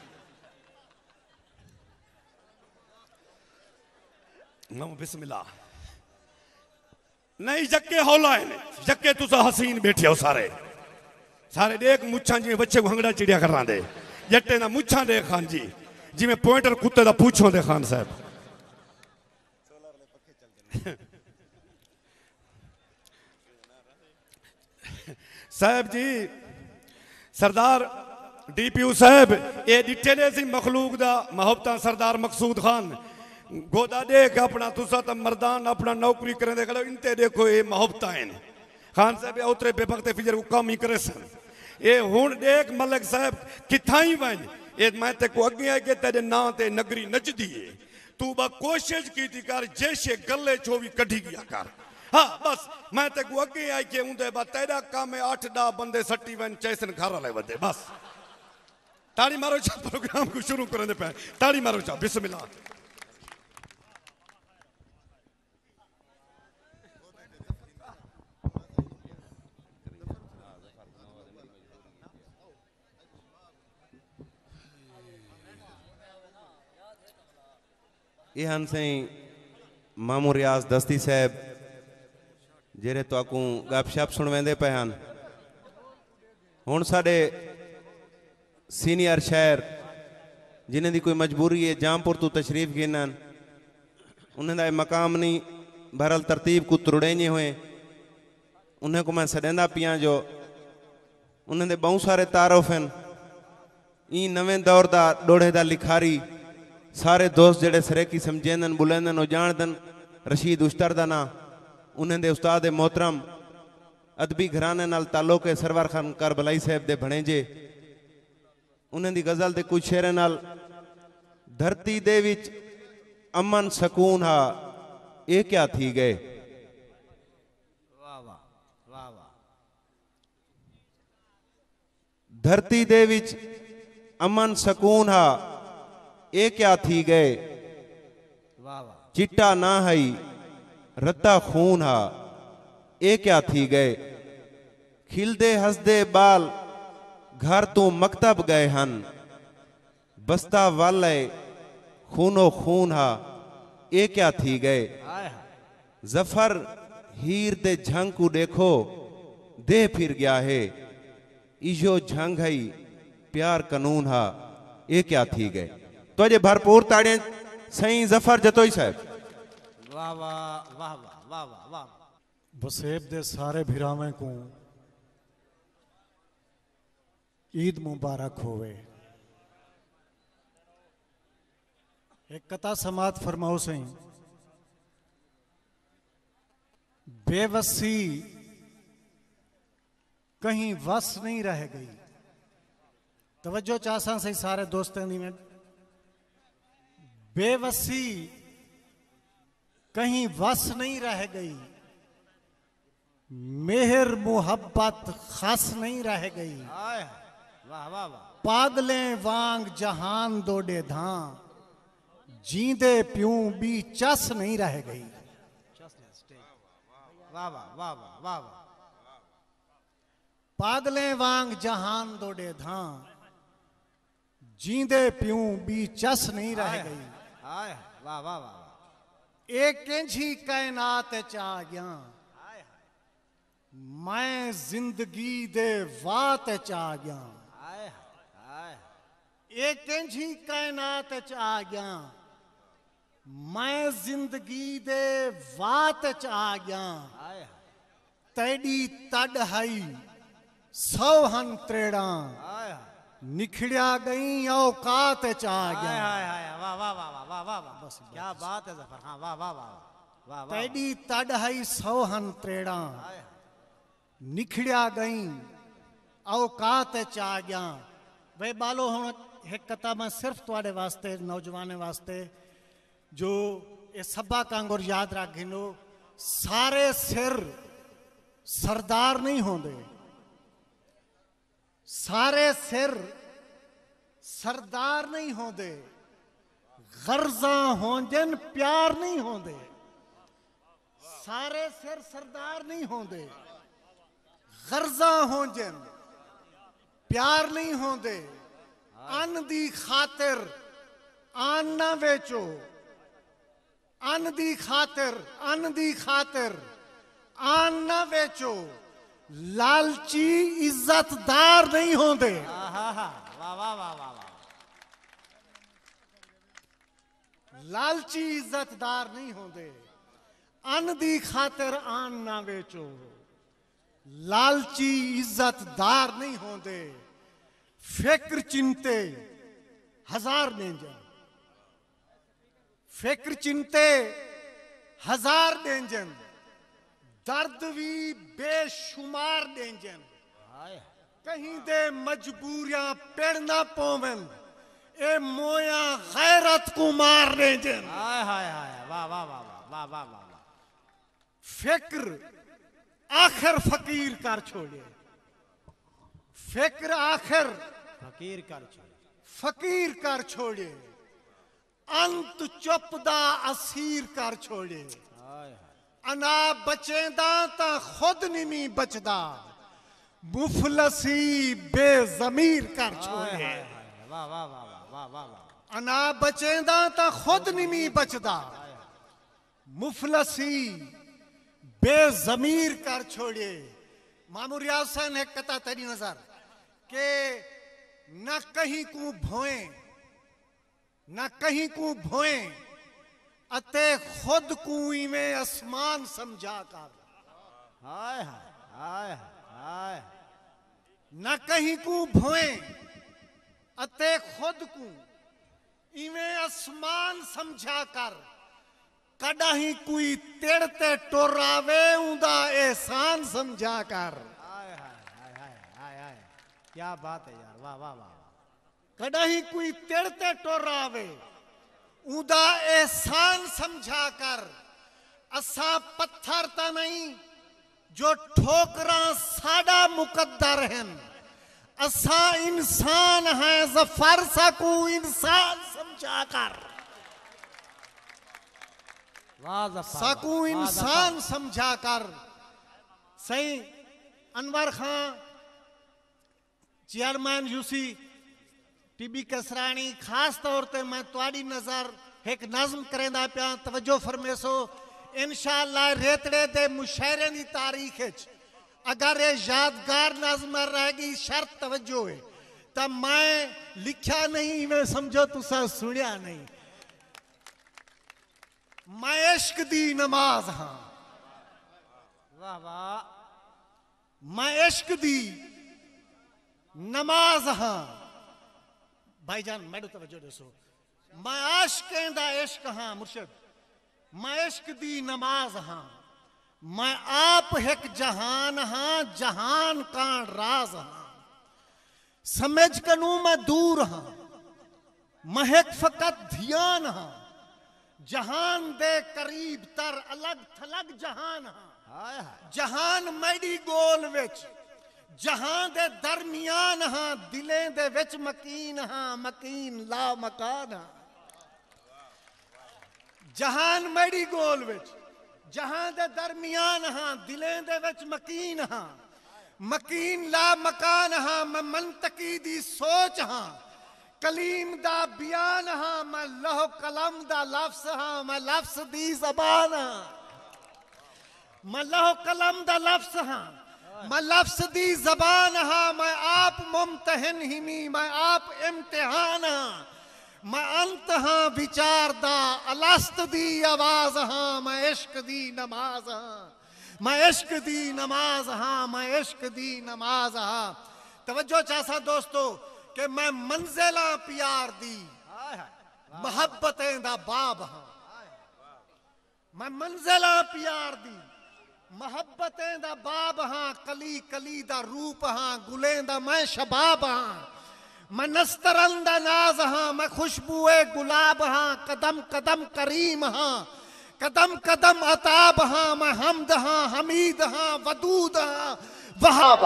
[SPEAKER 11] बिस्मिल्लाह नहीं जक्के हौला है जक्के तुसा हसीन बैठे हो सारे सारे देख मुछा जिमें बच्चे को हंगड़ा चिड़िया कर रहे जट्टे ना मुछा दे खान जी जिमें पॉइंटर कुत्ते का पूछो दे खान साहब साहब जी सरदार डीपीयू साहब ये डिठे ने सी मखलूक दा मोहब्बत सरदार मकसूद खान गोदा देख अपना तुसा तो मर्दान अपना नौकरी करें दे इनते देखो ये मोहब्बत हैं खान साहब उतरे बेबकते फिजर को काम ही करे सन ये हुण देख मलक साहब किथा ही वन ये मैं ते को अगे आके तेरे ना ते नगरी नचदी है तू बा कोशिश की थी कर जैसे गले छो भी कढ़ी गया कर हाँ बस मैं ते को अगे आके उंदे बा तेरा काम है आठ दा बंदे सट्टी वन चैसन घर वाले वदे बस ताड़ी मारो चा प्रोग्राम को शुरू करने पे ताड़ी मारो चा बिस्मिल्लाह
[SPEAKER 9] ये हन सही मामू रियाज दस्ती साहब जेरे तो आकू गपशप सुनवेंदे पे हन हुण साडे सीनियर शहर जिन्हें दी कोई मजबूरी है जामपुर तो तशरीफ गिनन उन्हें दा मकाम नहीं भरल तरतीब को तुरड़ेंजे हुए उन्हें को मैं सडेंदा पिया जो उन्हें दे बहुत सारे तारुफ हैं ई नवे दौर दा डोड़े दा लिखारी सारे दोस्त जेडे सरेकी समझेंदन बुलेंदन और जानदन रशीद उश्तर दा ना उन्हें दे उस्ताद मोहतरम अदबी घराने नाल ताल्लुक है सरवर खान करबलाई साहब दे भणेजे उन्हें दी गजल दे कुछ शेरे नाल धरती दे विच अमन सकून हा ये क्या थी गए
[SPEAKER 13] वाह वाह वाह वाह
[SPEAKER 9] धरती दे विच अमन सकून हा ये क्या थी गए
[SPEAKER 13] वाह वाह
[SPEAKER 9] चिट्टा ना हई रत्ता खून हा ये क्या थी गए खिलदे हसदे बाल घर तू मकतब गए हन बस्ता वाले खूनो खून हा ये क्या थी गए जफर हीर दे झंग को देखो दे फिर गया है इजो झंग हई प्यार कानून हा ये क्या थी गए तो जे भरपूर ताड़े सही जफर जतोई साहब
[SPEAKER 13] वाह वाह वाह वाह वाह वाह वाह
[SPEAKER 14] बसेब दे सारे भिरावें को ईद मुबारक होवे। एक कथा समात फरमाओ सही। बेवसी कहीं वस नहीं रह गई। तवज्जो चाहसा सही सारे दोस्तों दी में। बेवसी कहीं वस नहीं रह गई, मेहर मुहब्बत खास नहीं रह गई।
[SPEAKER 13] वाह वाह वाह।
[SPEAKER 14] पागलें वांग जहान दोडे धां, जींदे प्यूं भी चस नहीं रह गई।
[SPEAKER 13] वाह वाह वाह वाह वाह वाह।
[SPEAKER 14] पागलें वांग जहान दोडे धां, जींदे प्यूं भी चस नहीं रह गई।
[SPEAKER 13] वाह वाह वाह वाह।
[SPEAKER 14] एक कंझी कायनात चा गया, मैं जिंदगी दे वात चा गया। एक कंझी कायनात चा गया, मैं जिंदगी दे वात चा गया। तेडी तड हई सौहन त्रेड़ा, निखड़िया गई औकात चा गया।
[SPEAKER 13] वाह वाह वाह वाह वाह वाह। बस क्या बात है जफर खान। वाह वाह वाह वाह वाह।
[SPEAKER 14] तेडी तड हई सौहन त्रेड़ा, निखड़िया गई औकात चा गया। वे बालो हुण एक कथा मैं सिर्फ तुहाडे वास्ते नौजवाने वास्ते जो ये सब्बा कांगुर याद रख गिनो। सारे सिर सरदार नहीं होंदे, सारे सिर सरदार नहीं होंदे। गर्जा होंजन प्यार नहीं होंदे। सारे सिर सरदार नहीं होंदे, गर्जा होंजन प्यार नहीं होंदे। अन दी खातिर आन ना वेचो, अन दी खातिर अन दी खातिर आन ना वेचो। लालची इज्जतदार नहीं होंदे।
[SPEAKER 13] वाह वाह वाह वाह वाह।
[SPEAKER 14] लालची इज्जतदार नहीं होंदे। अन दी खातिर आन ना वेचो, लालची इज्जतदार नहीं होंदे। फिक्र चिंते हजार डेंजन, फिक्र चिंते हजार डेंजन। दर्द भी बेशुमार डेंजन। कहीं दे मजबूरियां पेड़ ना पोवन, ए मोया गैरत को मार डेंजन।
[SPEAKER 13] हाय हाय हाय। वाह वाह वाह वाह वाह वाह वाह।
[SPEAKER 14] फिक्र आखिर फकीर कर छोड़े, फिक्र आखिर
[SPEAKER 13] फकीर कर छोड़े,
[SPEAKER 14] फकीर कर छोड़े। अंत चुपदा असीर कर छोड़े। अना बचेंदा ता खुद निमी बचदा, मुफलसी बेजमीर कर छोड़े।
[SPEAKER 13] वाह वाह वाह वाह वाह वाह।
[SPEAKER 14] अना बचेंदा ता खुद निमी बचदा, मुफलसी बेजमीर कर छोड़े। मामू रियाज हुसैन एक कथा तेरी नजर के न कहीं को भोए, न कहीं को भोए, अते खुद को में आसमान समझा कर।
[SPEAKER 13] हाय हाय हाय।
[SPEAKER 14] न कहीं को भोए, अते खुद को इवें आसमान समझा कर। कदा ही कोई तेड़ते टोरावे उदा एहसान समझा कर।
[SPEAKER 13] हाय हाय हाय हाय हाय। क्या बात है यार। वाह वाह वाह।
[SPEAKER 14] कदा ही कोई तेड़ते टोरावे उदा एहसान समझा कर। असा पत्थर ता नहीं जो ठोकरा साडा मुकद्दर हैं, असा इंसान है जफर सकू इंसान समझा कर। सकू इंसान समझा कर। सही Anwar Khan chairman UC TB Kasrani खास तौर ते मैं तुहाडी नजर एक नज़म करेंदा पिया, तवज्जो फरमेसो। इंशाअल्लाह रेतड़े दे मुशायरे दी तारीख विच अगर ये यादगार नज़म रहेगी, शर्त तवज्जो है, तब मैं लिखा नहीं मैं समझो तुसा सुनिया नहीं। मैं इश्क दी नमाज हाँ।
[SPEAKER 13] वाह वाह।
[SPEAKER 14] मैं इश्क दी नमाज हाँ भाईजान मैडो तवज्जो दसो मैं आशिक़ें दा इश्क हाँ मुर्शिद मैं इश्क दी नमाज हाँ मैं आप एक जहान हाँ जहान का राज हाँ समझ कनू मैं दूर हाँ मैं एक फकत ध्यान हाँ जहान दे करीब तर अलग थलग जहान हाँ जहान मैडी गोल विच जहां दे दरमियान हाँ दिलें दे विच मकीन हाँ मकीन ला मकान हाँ जहान मैडी गोल विच जहां दे दरमियान हाँ दिलें दे विच मकीन हाँ मकीन ला मकान हाँ मैं मंतकी दी सोच हाँ कलीम दा बयान हाँ मैं लौह कलम दा लफ्ज़ हाँ मैं लफ्ज़ दी ज़बान हाँ मैं लौह कलम दा लफ्ज़ हाँ मैं लफ्ज़ दी ज़बान हाँ मैं आप मुम्तहिन हिमी मैं आप इम्तिहान हाँ मैं अंत हाँ विचार दा अलस्त दी आवाज़ हाँ मैं इश्क दी नमाज हाँ मैं इश्क दी नमाज हाँ मैं इश्क दी नमाज हाँ तवज्जो चासा दोस्तों कि मैं मंजिला प्यार दी मोहब्बतें दा बाब हाँ मैं मंजिला प्यार दी मोहब्बतें दा बाब हाँ कली कली दा रूप हाँ गुलें दा मैं शबाब हाँ मैं नस्तरन दा नाज हाँ मैं खुशबुए गुलाब हाँ कदम कदम करीम हाँ कदम कदम अताब हाँ मैं हमद हाँ हमीद हाँ वदूद हाँ वहाब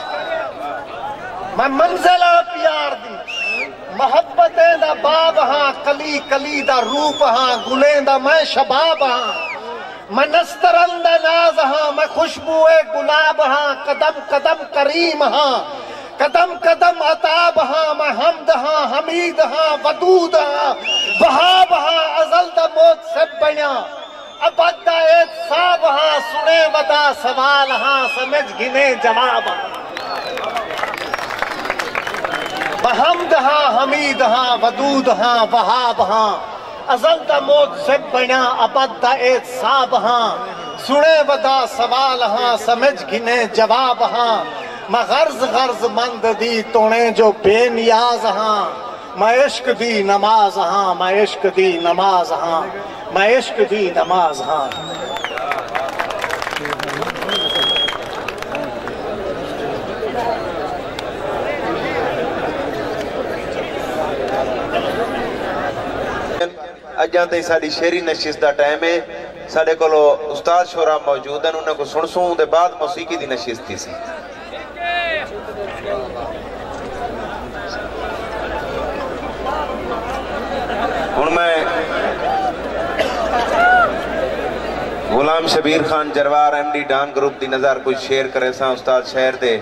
[SPEAKER 14] मैं मंजिला प्यार दी मोहब्बतें दा बाब हाँ कली कली दा रूप हाँ गुलें दा मैं शबाब हाँ मैं नस्तरन दा नाज हाँ मैं खुशबुए गुलाब हाँ कदम कदम करीम हाँ कदम कदम अताब हाँ मैं हमद हाँ हमीद हाँ वदूद हाँ वहाब हाँ अज़ल दा मौत से बया अबद दा एतसाब हाँ सुने वदा सवाल हाँ समझ गिने जवाब मैं हमद हाँ हमीद हाँ वदूद हाँ वहाब हाँ अज़ल दा मौत से बया अबद दा एतसाब हाँ सुने वदा सवाल हाँ समझ गिने जवाब हाँ मैं गर्ज गर्ज मंद दी तोने जो बेनियाज हाँ मैं इश्क दी नमाज हाँ मैं इश्क दी नमाज हाँ मैं इश्क दी नमाज हाँ
[SPEAKER 9] अजां ते साडी शेरी नशिश दा टाइम है साडे कोलो उस्ताद शोरा मौजूद हैं उन्हें को सुन सुन दे बाद मौसीकी दी नशिश थी सी हुण मैं गुलाम शबीर खान जरवार एम डी डान ग्रुप दी नज़र कुछ शेयर करे सा उस्ताद शहर दे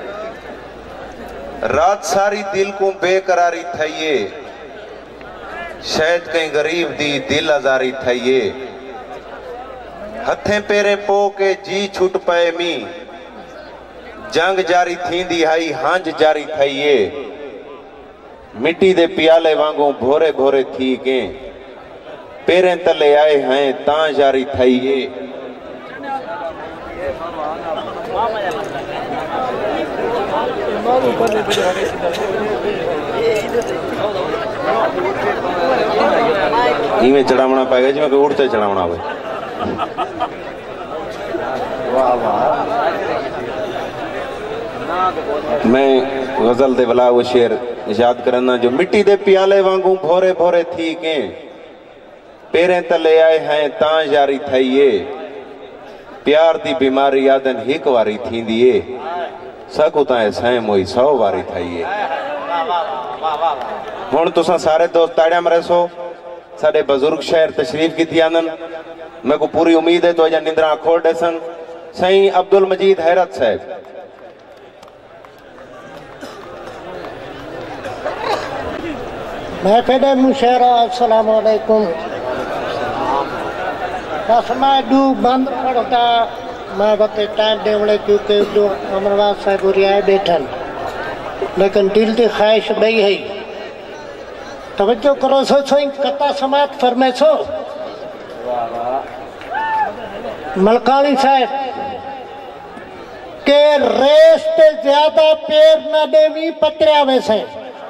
[SPEAKER 9] रात सारी दिल को बेकरारी थइए शायद कहीं गरीब दी दिल आजारी थइए हथे पेरे पो के जी छुट पए मी जंग जारी थींदी हाई हांज जारी थइए मिट्टी दे प्याले वांगू भोरे भोरे थी के पेरे तले आए हैं तां जारी थइए इवें चढ़ावना पाएगा जिवें कोई उड़ते चढ़ावना हो वाह वाह मैं गजल दे वाला वो शेर याद करना जो मिट्टी दे प्याले वांगू भोरे भोरे थी के पेरे तले आए हैं तां जारी थइए प्यार दी बीमारी आदन हिक वारी थींदी है सकू तां सैम हुई सौ वारी थइए हुण तुसां सारे दोस्त ताड़ियां मरेसो साडे बुजुर्ग शहर तशरीफ की थी आनन मैं को पूरी उम्मीद है तो अजा निंद्रा खोल देसन सही अब्दुल मजीद हैरत साहब
[SPEAKER 15] मैं फेडे मुशेरा अस्सलाम वालेकुम बस मैं दू बंद पढ़ता मैं बते टाइम देवले क्योंकि दो अमरवाद साहब बुरियाए बैठन लेकिन दिल की ख्वाहिश बई है तवज्जो करो सो सो कथा समात फरमे सो मलकानी साहब के रेस ते ज्यादा पैर न देवी पतरिया वैसे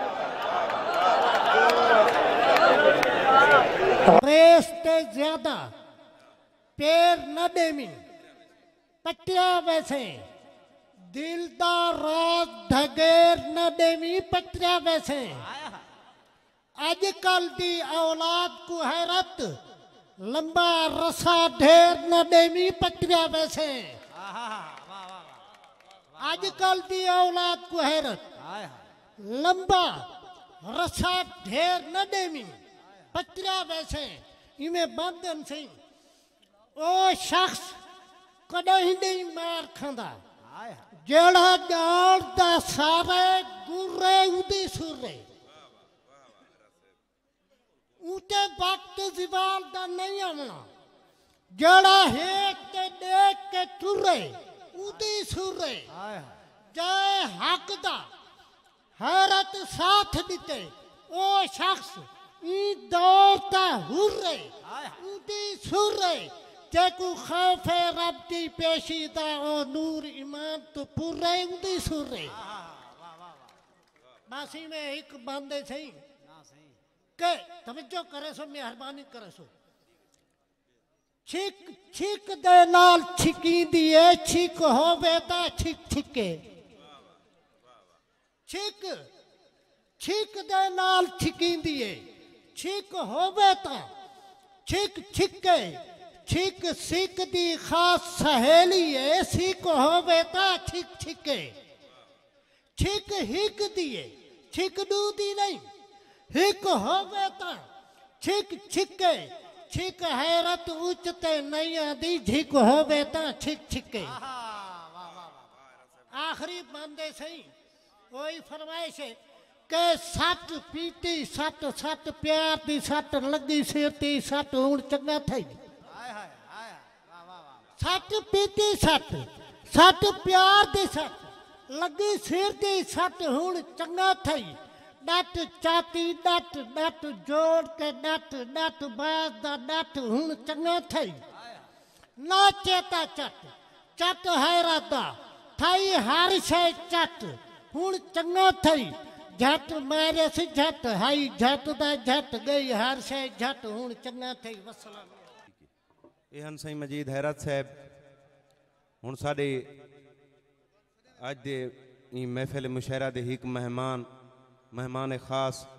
[SPEAKER 15] रेस ते ज्यादा पैर न देवी पतरिया वैसे दिल दा राज ढगेर न देवी पतरिया वैसे आजकल दी औलाद को हैरत लंबा रसा ढेर न देवी पतरिया वैसे आजकल दी औलाद को हैरत लंबा रसा ढेर न देवी पतरिया वैसे इमें बंधन से ओ शख्स कदों ही नहीं मार खांदा जेड़ा जान दा सारे गुर्रे उदी सुरे ऊटे वक्त जीवाल दा नहीं आना जड़ा हेक ते देख के टुरे उदी सुरे जय हक दा हैरत साथ दिते ओ शख्स ई दौर ता हुर्रे उदी सुरे जेकू खौफे रब दी पेशी दा ओ नूर ईमान तो पूरे उदी सुरे बासी में एक बंदे सही के तवज्जो करे सो मेहरबानी करे सो छिक छिक दे नाल छिकी दिए छिक होवे ता छिक छिके छिक छिक दे नाल छिकी दिए छिक होवे ता छिक छिके छिक सिक दी खास सहेली है सिक होवे ता छिक छिके छिक हिक दिए छिक दू दी नहीं हिक होवे ता छिक छिके छिक हैरत उचते नहीं आदि झिक होवे ता छिक छिके आखिरी बंदे सही वही फरमाइश है के सट पीती सट सट प्यार दी सट लगी सिर ती सट हुण चंगा थई सट पीती सट सट प्यार दी सट लगी सिर दी सट हुण चंगा थई डट चाती डट डट जोड़ के डट डट बाज दा डट हुण चंगा थई ना चेता चट चट हैरत थई हर शय चट हुण चंगा थई झट मारे से झट हाई झट दा झट गई हर शय झट हुण चंगा थई वसलाम
[SPEAKER 9] ਇਹ ਹਨ ਸਾਈਂ ਮਜੀਦ ਹੈਰਤ ਸਾਹਿਬ ਹੁਣ ਸਾਡੇ ਅੱਜ ਦੇ ਇਹ ਮਹਿਫਿਲ ਮੁਸ਼ਾਇਰਾ ਦੇ ਇੱਕ ਮਹਿਮਾਨ ਮਹਿਮਾਨ ਖਾਸ